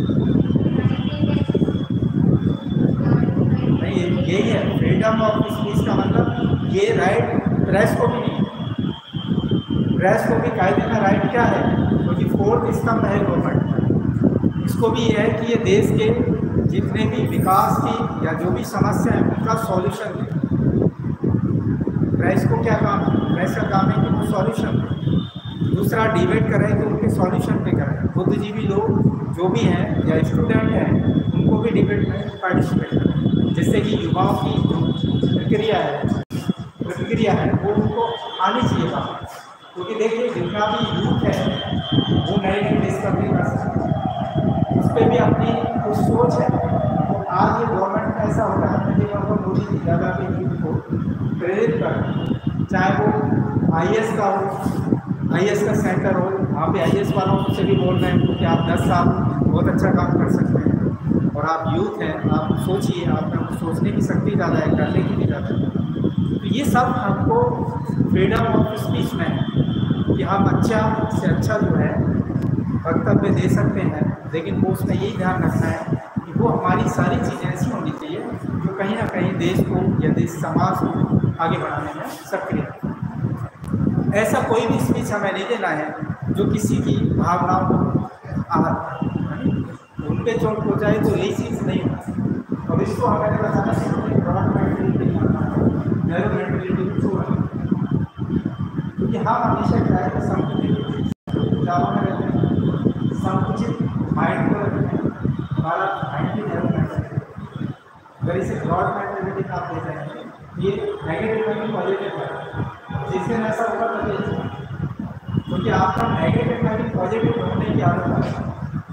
नहीं, यही है फ्रीडम ऑफ स्पीच का मतलब। ये राइट प्रेस को भी नहीं, प्रेस को भी कायदे में राइट क्या है, क्योंकि फोर्थ स्तंभ है गवर्नमेंट। इसको भी ये है कि ये देश के जितने भी विकास की या जो भी समस्या है उनका सॉल्यूशन दे। प्रेस को क्या काम है? प्रेस का काम है कि वो सॉल्यूशन दे। दूसरा, डिबेट करें तो उनके सॉल्यूशन पे करें। बुद्धिजीवी लोग जो भी हैं या स्टूडेंट हैं, उनको भी डिबेट में पार्टिसिपेट करें, जिससे कि युवाओं की प्रक्रिया है प्रतिक्रिया है वो उनको आनी चाहिए बात। क्योंकि देखिए, जितना भी यूथ है वो नई नई डिस्कवरी कर सकते हैं, उस पर भी अपनी कुछ सोच है। तो आज ये गवर्नमेंट का ऐसा हो रहा है कि वहाँ पर मोदी जी ज़्यादा के यूथ को प्रेरित कर, चाहे वो आई ए एस का हो, आई ए एस का सेंटर हो, वहाँ पे आई ए एस वालों से भी बोल रहे हैं कि आप दस साल बहुत अच्छा काम कर सकते हैं और आप यूथ हैं, आप सोचिए, आप में सोचने की शक्ति ज़्यादा है, करने की भी ज़्यादा है। तो ये सब हमको फ्रीडम ऑफ स्पीच में है कि हम अच्छा से अच्छा जो है वक्तव्य दे सकते हैं, लेकिन वो उसमें यही ध्यान रखना है कि वो हमारी सारी चीज़ें ऐसी होनी चाहिए जो कहीं ना कहीं देश को या देश समाज को आगे बढ़ाने में सक्रिय है। ऐसा कोई भी स्पीच हमें नहीं देना है जो किसी की भावनाओं को आहत करे, उन पर चोट पहुँचाए, तो यही चीज़ नहीं होती। और इसको हमें बताना चाहिए ब्रॉड मेंटलिटी नैरो मेंटलिटी को छोड़ना, क्योंकि हम हमेशा क्या है संकुचित विचारों में रहते हैं, संकुचित माइंड को रखते हैं, हमारा माइंड भी नैरो मेंटलिटी। अगर इसे ब्रॉड मेंटलिटी का आप ले जाएंगे, ये नेगेटिव में भी पॉजिटिव है, जिससे ऐसा होगा तभी अच्छा, क्योंकि आपका नेगेटिव में भी पॉजिटिव होने की आदत है।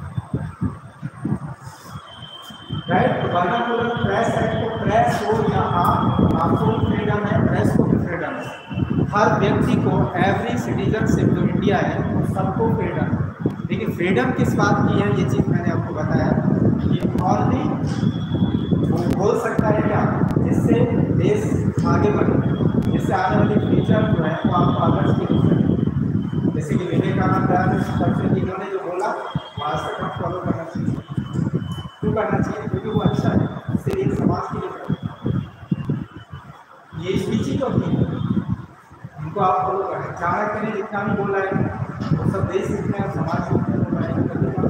राइट, वर्नाकुलर प्रेस एक्ट को प्रेस हो या आप, आपको फ्रीडम है, प्रेस को भी फ्रीडम है। हर व्यक्ति को, एवरी सिटीजनशिप जो इंडिया है सबको फ्रीडम है। लेकिन फ्रीडम किस बात की है, ये चीज़ मैंने आपको बताया कि ऑनली वो बोल सकता है क्या, जिससे देश आगे बढ़े, जिससे आने वाली फ्यूचर जो है वो आपको आदर्श के रूप में, जैसे कि विवेकानंद सबसे इन्होंने जो बोला वहाँ से हम फॉलो करना चाहिए। क्यों करना चाहिए? क्योंकि वो अच्छा है, इससे एक समाज के लिए करना। ये स्पीच ही तो थी, उनको आप फॉलो करें। चाणक्य ने जितना भी बोला है वो सब देश जितने और समाज जितने बोला है,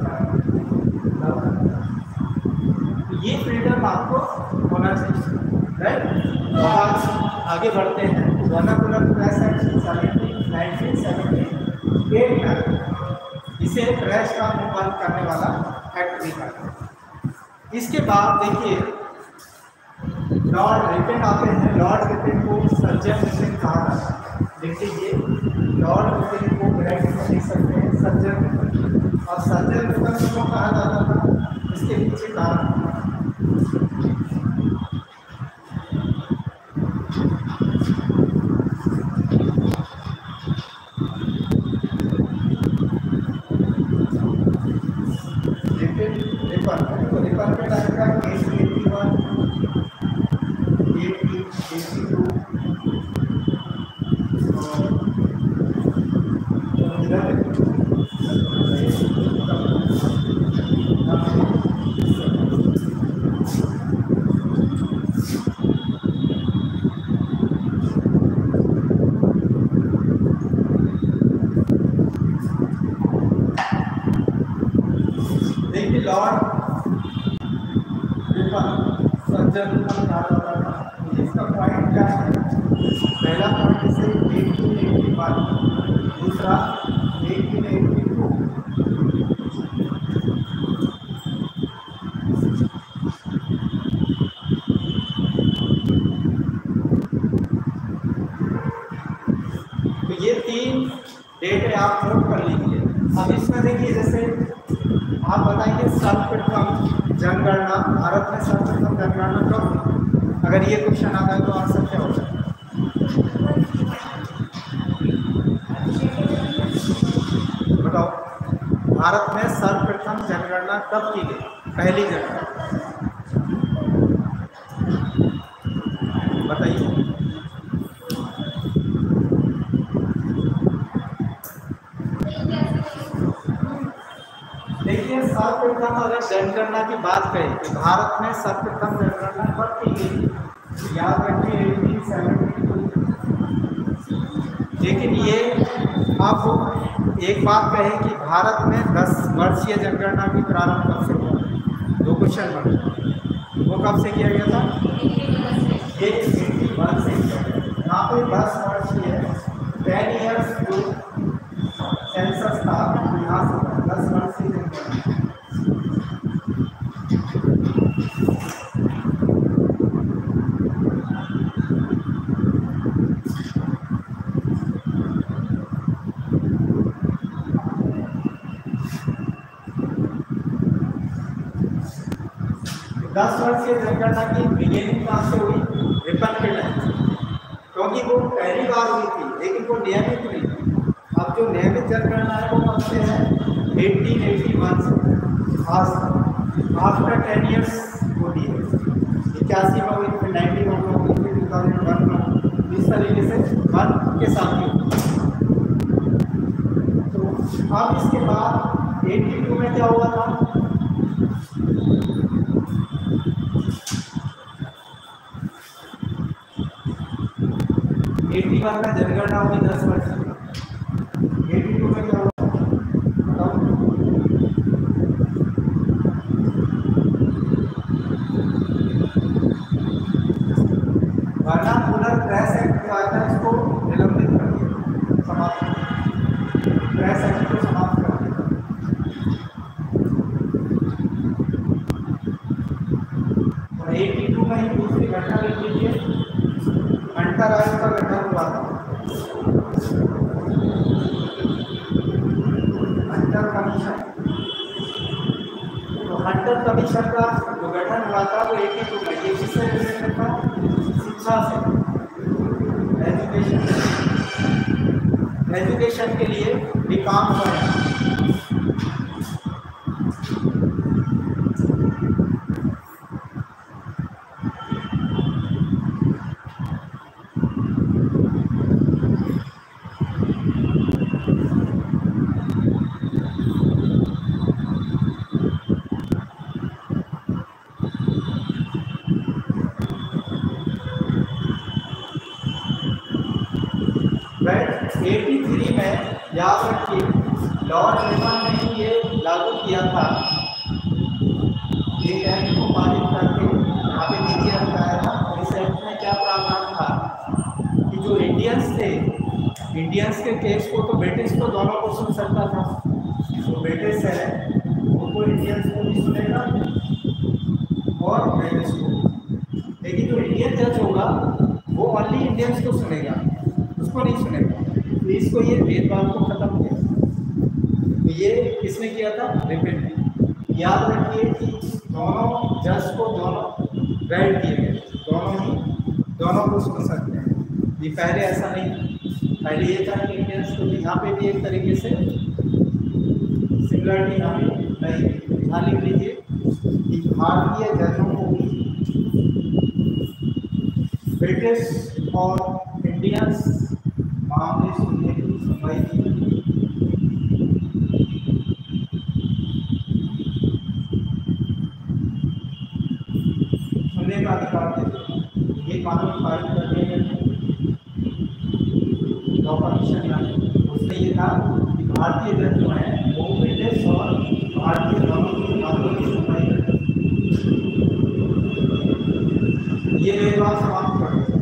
तो ये फ्रीडम आपको होना चाहिए। राइट, आज आगे बढ़ते हैं। Vernacular press act nineteen seventy eight में इसे प्रेस का मुंह बंद करने वाला एक्ट भी था। इसके बाद देखिए, लॉर्ड रिपन आते हैं, लॉर्ड रिपन को सर्जन रिपन कहा जाता है। देख लीजिए, लॉर्ड रिपन को ब्रैकेट में लिख सकते हैं सर्जन रिपन, और सर्जन रिपन को कहा जाता था, इसके पीछे कारण इसका पॉइंट क्या है? पहला पॉइंट इसे एटीन एटी वन, दूसरा एटीन एटी टू। तो ये तीन डेट आप नोट कर लीजिए। अब इसमें देखिए, जैसे आप बताइए सर्वप्रथम जनगणना, भारत में सर्वप्रथम जनगणना कब? अगर ये क्वेश्चन आता है तो आंसर क्या होगा? बताओ, भारत में सर्वप्रथम जनगणना कब की गई? पहली जनगणना बताइए। देखिए, सर्वप्रथम अगर जनगणना की बात करें कि भारत में सर्वप्रथम जनगणना कब की गई, याद रखिए एटीन सेवेंटी टू। लेकिन ये आप एक बात कहें कि भारत में दस वर्षीय जनगणना की प्रारंभ कब से हुआ? दो क्वेश्चन बने, वो कब से किया गया था? एक एटी वन से। यहाँ पे दस वर्षीय टेन ईयर्स जो सेंसस था, यहाँ से दस वर्षीय जनगणना। दस वर्षीय जनगणना की बिगिनिंग कहाँ से हुई? रिपन के टाइम, क्योंकि वो पहली बार हुई थी, लेकिन वो नियमित हुई थी। अब जो नियमित जनगणना है वो कब से है? एटीन एटी वन से आज तक, आफ्टर टेन ईयर्स होती है। इक्यासी में हुई, फिर नाइन्टी वन में हुई, फिर टू थाउजेंड वन में, इस तरीके से वन के साथ ही हुई। तो अब इसके बाद एटी टू में क्या हुआ था? एटी वन में जनगणना हुई दस वर्ष की। एटी टू में क्या हुआ? वरना पुनर्प्रेस एक्ट जो आया था इसको निलंबित कर दिया, समाप्त कर दिया, प्रेस एक्ट को समाप्त कर दिया। और एटी टू में ही दूसरी घटना लिख लीजिए, हंटर आयोग का गठन हुआ था। हंटर कमीशन, तो हंटर कमीशन का जो गठन हुआ था वो एटी टू में, ये किससे रिलेटेड था? शिक्षा से, एजुकेशन, एजुकेशन के लिए भी काम हुआ है। एटी थ्री में याद रखिए लॉर्ड रिपन ने ही ये लागू किया था, ये एक्ट को पारित करके यहाँ पे नीचे बताया था। इस एक्ट में क्या प्रावधान था कि जो इंडियंस थे, इंडियंस के केस को तो ब्रिटिश तो दोनों को सुन सकता था, जो ब्रिटिश है उनको इंडियंस को भी सुनेगा और ब्रिटिश को, लेकिन जो इंडियन जज होगा वो ओनली इंडियंस को सुनेगा, उसको नहीं सुनेगा। तो इसको ये भेदभाव को खत्म किया। तो ये किसने किया था? रिपिन ने। याद रखिए कि दोनों जज को दोनों गाइड किए गए, दोनों ही दोनों को सुन सकते हैं। ये पहले ऐसा नहीं, पहले ये था कि इंडियंस को, यहाँ पे भी एक तरीके से सिमिलरिटी यहाँ पे नहीं। यहाँ लिख लीजिए कि भारतीय जजों को भी ब्रिटिश और इंडियंस मामले सुनने की सुनवाई की, सुनने का अधिकार देते। ये कानून पारित करने में लॉ कमीशन उसने ये था कि भारतीय जज जो है वो ब्रिटिश और भारतीय दोनों की मामलों की सुनवाई करते। ये भेदभाव समाप्त कर दिया।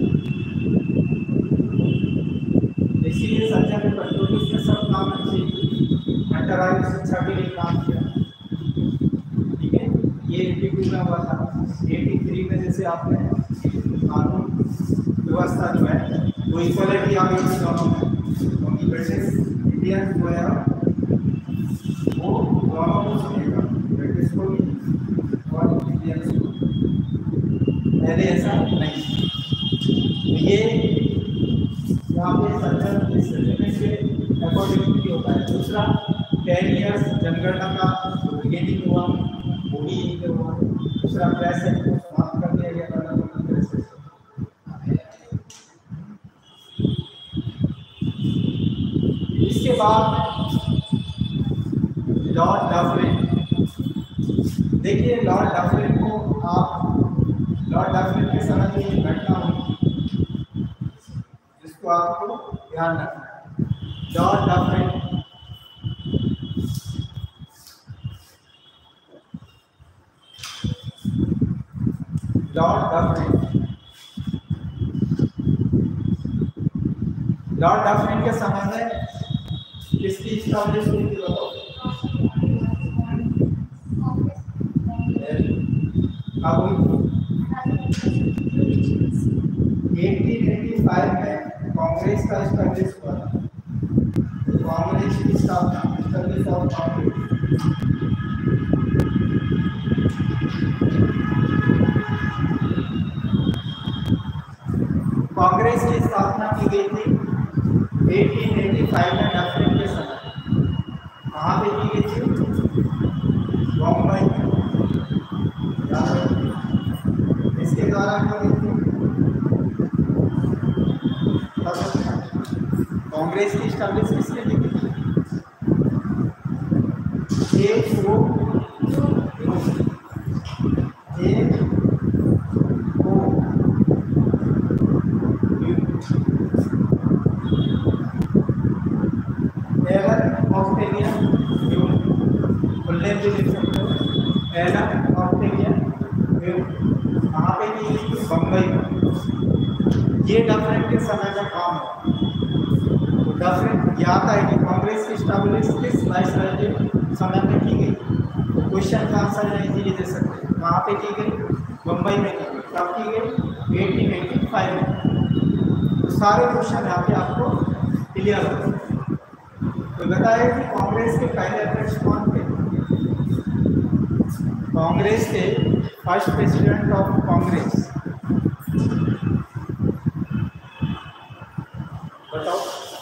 इसीलिए सज्जन फडणवीस ने सब काम अच्छे अंतर्राज्यीय शिक्षा के लिए काम किया। ठीक है, ये एटी टू में हुआ था। एटी थ्री में जैसे आपने कानून व्यवस्था जो है वो इक्वलिटी आ गई दोनों में, क्योंकि ब्रिटिश इंडियन जो है वो दोनों को सुनेगा, ब्रिटिश को भी और इंडियंस को। पहले ऐसा नहीं। तो ये यहाँ पे सज्जन इस सर्टिफिकेट के अकॉर्डिंग भी होता है। दूसरा, टेन ईयर्स जनगणना का जो बिगिनिंग हुआ वो भी यहीं पे हुआ। दूसरा, प्रेस एक्ट को समाप्त कर दिया गया था। इसके बाद लॉर्ड डफरिन, देखिए लॉर्ड डफरिन को आप, लॉर्ड डफरिन के समय में एक घटना हुई जिसको आपको ध्यान रखना है। Lord Dufferin Lord Dufferin Lord Dufferin के समय में किसकी इस्टाब्लिश हुई थी बताओ? अब एटीन एटी फाइव में कांग्रेस का इस्टाब्लिश हुआ था। कांग्रेस की स्थापना, इस्टाब्लिश ऑफ कांग्रेस। कांग्रेस की स्थापना की गई थी एटीन एटी फाइव में डफरिन के समय। कहाँ पे की गई थी? बॉम्बई में। इसके द्वारा की गई थी कांग्रेस की स्टैब्लिश किसने की थी? एक ग्रुप एक बम्बई में। ये डफरिन के समय का काम है। तो डफरिन ये आता है कि कांग्रेस की स्टैब्लिश किस वाइसराय के समय में की गई। तो क्वेश्चन का आंसर इजीली दे सकते हैं। कहाँ पे की गई? बम्बई में की गई। कब की गई? एटीन एटी फाइव में। तो सारे क्वेश्चन यहाँ पे आपको क्लियर हो गए। तो बताया कि कांग्रेस के पहले अध्यक्ष कौन थे? कांग्रेस के फर्स्ट प्रेसिडेंट ऑफ कांग्रेस बताओ।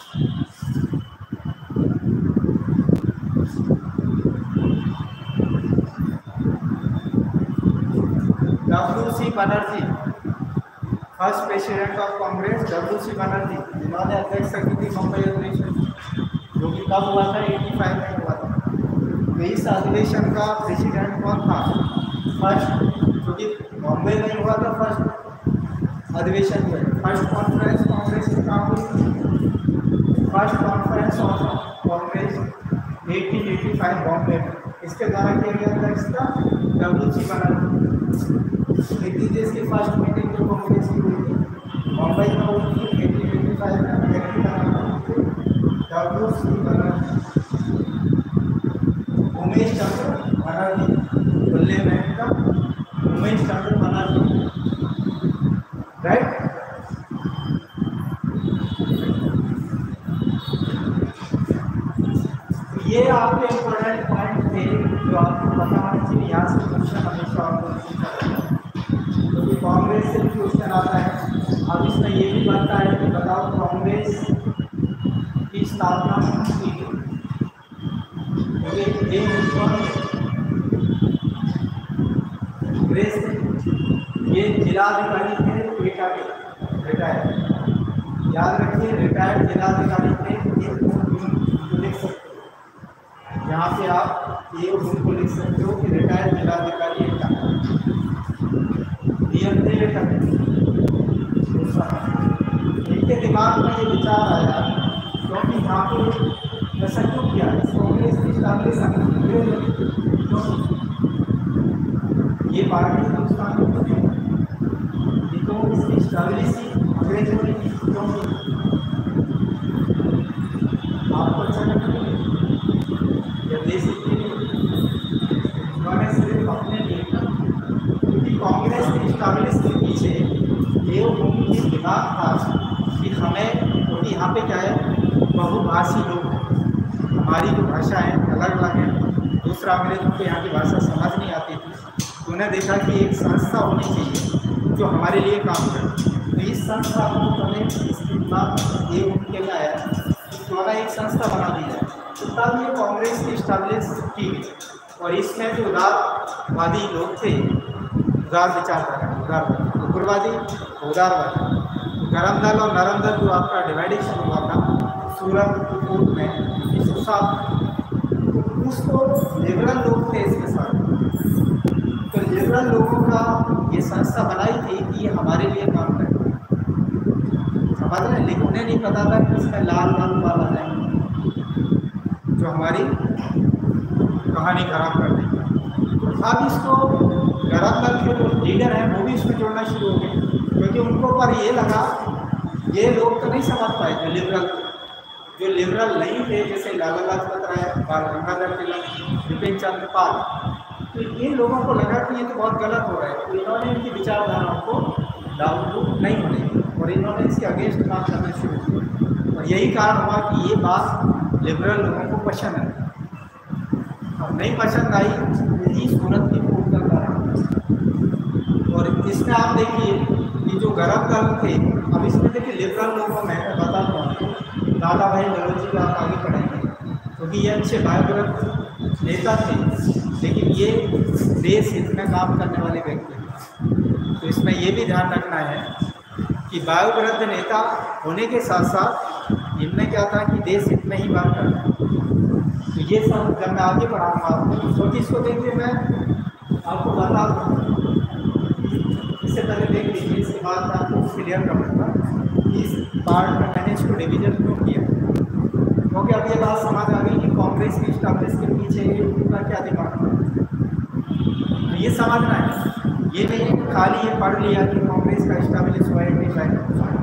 W C Banerjee, first president of Congress W C Banerjee, जिन्होंने अध्यक्षता की थी मुंबई अधिवेशन, जो कि कब हुआ था? एटी फाइव में हुआ था। तो इस अधिवेशन का प्रेसिडेंट कौन था? फर्स्ट, क्योंकि बॉम्बे में हुआ था फर्स्ट अधिवेशन में। फर्स्ट कॉन्फ्रेंस कांग्रेस की कहाँ हुई? First conference of Congress eighteen eighty five Bombay में। इसके द्वारा किया गया अध्यक्षता डब्ल्यू सी बनर्जी। लिख दीजिए इसकी फर्स्ट मीटिंग जो कांग्रेस की हुई थी मुंबई में हुई थी एटीन एटी फाइव में। डब्ल्यू सी बनर्जी, उमेश चंद्र बनर्जी, खुले में उमेश चंद्र बनर्जी। इम्पोर्टेंट पॉइंट थे जो आपको पता होना चाहिए, यहाँ से क्वेश्चन हमेशा आपको क्योंकि कांग्रेस से भी क्वेश्चन आता है। अब इसमें ये भी बनता है कि बताओ कांग्रेस की स्थापना की गई, क्योंकि ये जिलाधिकारी थे एटा के, रिटायर्ड, याद रखिए रिटायर्ड जिलाधिकारी थे। लिख सकते हो यहाँ से, आप ये उनको लिख सकते हो कि रिटायर्ड जिलाधिकारी एटा नियम थे एटा। इनके दिमाग में ये विचार आया क्योंकि यहाँ पे ऐसा क्यों किया, कांग्रेस की ये पार्टी हिंदुस्तान में तो इसकी स्टेबिलिटी अंग्रेजों ने क्यों की, आपको अच्छा लगता है या देश के लिए उन्होंने सिर्फ अपने लिए, क्योंकि कांग्रेस की स्टेबिलिटी के पीछे ये उनकी दिमाग था कि हमें, क्योंकि यहाँ पे क्या है बहुभाषी लोग हैं, हमारी जो भाषा है अलग अलग है, दूसरा अंग्रेजों को यहाँ की भाषा समझ नहीं आती थी, तो उन्हें देखा कि एक संस्था होनी चाहिए जो हमारे लिए काम करे। तो इस संस्था को उन्होंने इसके ये उनके में आया तो एक संस्था बना दी जाए, तो तब ये कांग्रेस की स्टैब्लिश की गई। और इसमें जो उदारवादी लोग थे, उदार विचारधारा, उदारवादी, उग्रवादी, उदारवादी, गरम दल और नरम दल जो आपका डिवाइडेशन हुआ था सूरत में इस हिसाब, उसको लिबरल लोग थे इसके साथ, तो लिबरल लोगों का ये संस्था बनाई थी कि ये हमारे लिए काम करे, समझ रहे हैं। लेकिन उन्हें नहीं पता था कि इसमें लाल लाल वाला है जो हमारी कहानी खराब कर देगी। तो अब इसको गरम दल के जो लीडर हैं वो भी इसमें जोड़ना शुरू हो गए, क्योंकि उनको पर ये लगा ये लोग तो नहीं समझ पाए जो लिबरल जो लिबरल नहीं थे, जैसे लाला लाजपत राय, बाल गंगाधर तिलक, विपिन चंद्र पाल, तो इन लोगों को लगा कि ये तो बहुत गलत हो रहा है, तो इन्होंने इनकी विचारधाराओं को लागू नहीं होने दी और इन्होंने इसके अगेंस्ट काम करना शुरू किया। और यही कारण हुआ कि ये बात लिबरल लोगों को पसंद आई, और नहीं पसंद आई यही सूरत की फूट का कारण। और इसमें आप देखिए कि जो गरम दल थे, अब इसमें देखिए लिबरल लोगों में मैं बताता हूँ आपको, दादा भाई नौरोजी को आप आगे पढ़ेंगे क्योंकि ये अच्छे बायोग्राफ नेता थे, लेकिन ये देश हित में काम करने वाले व्यक्ति हैं। तो इसमें ये भी ध्यान रखना है कि बायोवृद्ध नेता होने के साथ साथ इनमें क्या था कि देश हित में ही बात करना है। तो ये सब जब मैं आगे पढ़ाऊँगा आपको, क्योंकि इसको देखिए मैं आपको बता दूँ, इससे पहले देख लीजिए, इसके बाद मैं आपको क्लियर कर दूँगा इस पार्ट में मैंने इसको डिवीजन क्यों किया, क्योंकि अब ये बात समझ आ गई कि कांग्रेस की स्टैब्लिश के पीछे उनका क्या दिमाग है। तो ये समझना है, ये नहीं खाली ये पढ़ लिया कि कांग्रेस का स्टैब्लिश हुआ है,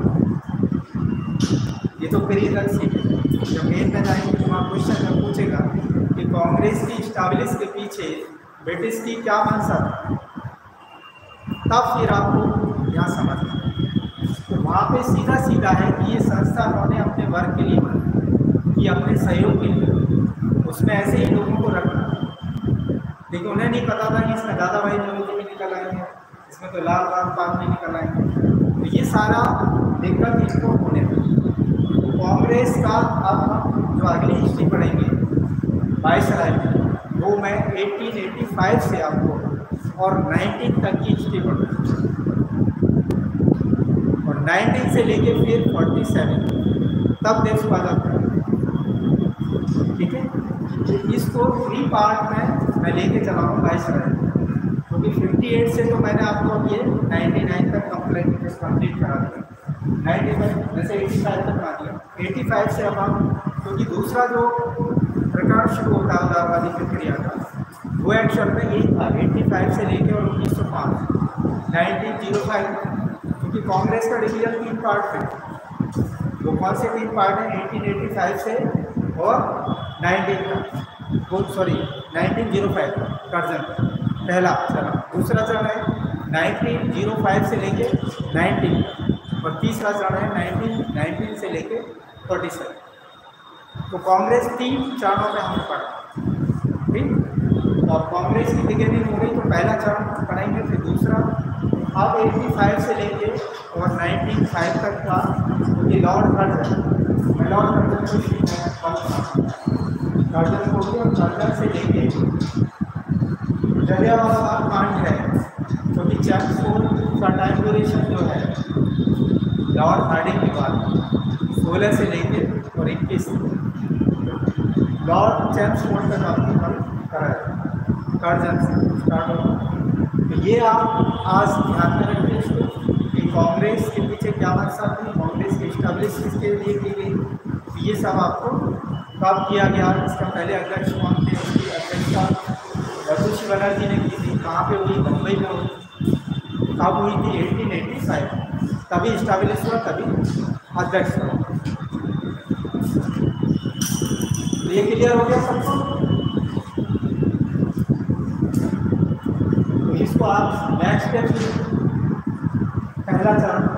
ये तो फिर ही तक सीखे। जब मेन में जाएंगे तो वहाँ क्वेश्चन में पूछेगा कि कांग्रेस की स्टैब्लिश के पीछे ब्रिटिश की क्या मंशा था, तब फिर आपको यहाँ समझना है। तो वहाँ पे सीधा सीधा है कि ये संस्था उन्होंने अपने वर्ग के लिए बनाई, कि अपने सहयोग के लिए, उसमें ऐसे ही लोगों को रखना। लेकिन उन्हें नहीं पता था कि इसमें दादा भाई नौरोजी में निकल आएंगे, इसमें तो लाल लाल पाल में निकल आएंगे। तो ये सारा दिक्कत इनको होने लगी। कांग्रेस का अब हम जो अगली हिस्ट्री पढ़ेंगे वायसराय में, वो मैं अठारह सौ पचासी से आपको और उन्नीस तक की हिस्ट्री पढ़ूँगा, और उन्नीस से लेके फिर सैंतालीस तब देश को आज़ाद करें। ठीक है, तो इसको थ्री पार्ट में मैं लेके चला हूँ वायसराय, क्योंकि अट्ठावन से तो मैंने आपको अब ये निन्यानवे तक कंप्लीट कंप्लीट करा दिया, नाइन्टी जैसे पचासी तक बना दिया। पचासी से अब हम, क्योंकि दूसरा जो प्रकार शुरू होता है उदारवादी प्रक्रिया का, वो एक्चुअल में यही था पचासी से लेके और उन्नीस सौ पाँच नाइनटीन जीरो फाइव, क्योंकि कांग्रेस का डिवीजन तीन पार्ट थे। वो कौन से तीन पार्ट हैं? अठारह सौ पचासी से और नाइनटीन का, वो sorry nineteen zero five Curzon पहला चरण, दूसरा चरण है नाइनटीन जीरो फाइव से लेके नाइनटीन, और तीसरा चरण है नाइनटीन नाइनटीन से लेके सैंतालीस। तो कांग्रेस तीन चरणों में हमने पढ़ा। होगी। तो अब कांग्रेस की बिगिनिंग हो गई, तो पहला चरण पढ़ेंगे, फिर दूसरा। अब पचासी से लेके और उन्नीस तक था ये लॉर्ड कर्जन। मैं लॉर्ड कर्जन को कर्जन हो गया, और कर्जन से लेके जलियांवाला बाग कांड है, क्योंकि तो चैम्सफोर्ड का टाइम ड्यूरेशन जो है लॉर्ड हार्डिंग के बाद सोलह से लेके और इक्कीस लॉर्ड चैम्सफोर्ड का काफी हल करा है, कर्जन से स्टार्ट होगा। तो ये आप आज ध्यान में रखें इसको कि कांग्रेस के पीछे क्या मकसद थी, कांग्रेस की इस्टेब्लिश किसके लिए की गई, तो ये सब आपको कब किया गया, इसका पहले अध्यक्ष कौन थे, उसकी अध्यक्षता वसुशी बनर्जी ने की थी, कहाँ पे हुई, मुंबई में हुई, कब हुई थी, अठारह सौ पचासी, तभी इस्टेब्लिश हुआ, तभी अध्यक्ष हुआ। तो ये क्लियर हो गया सबको। तो इसको आप नेक्स्ट स्टेप पहला चरण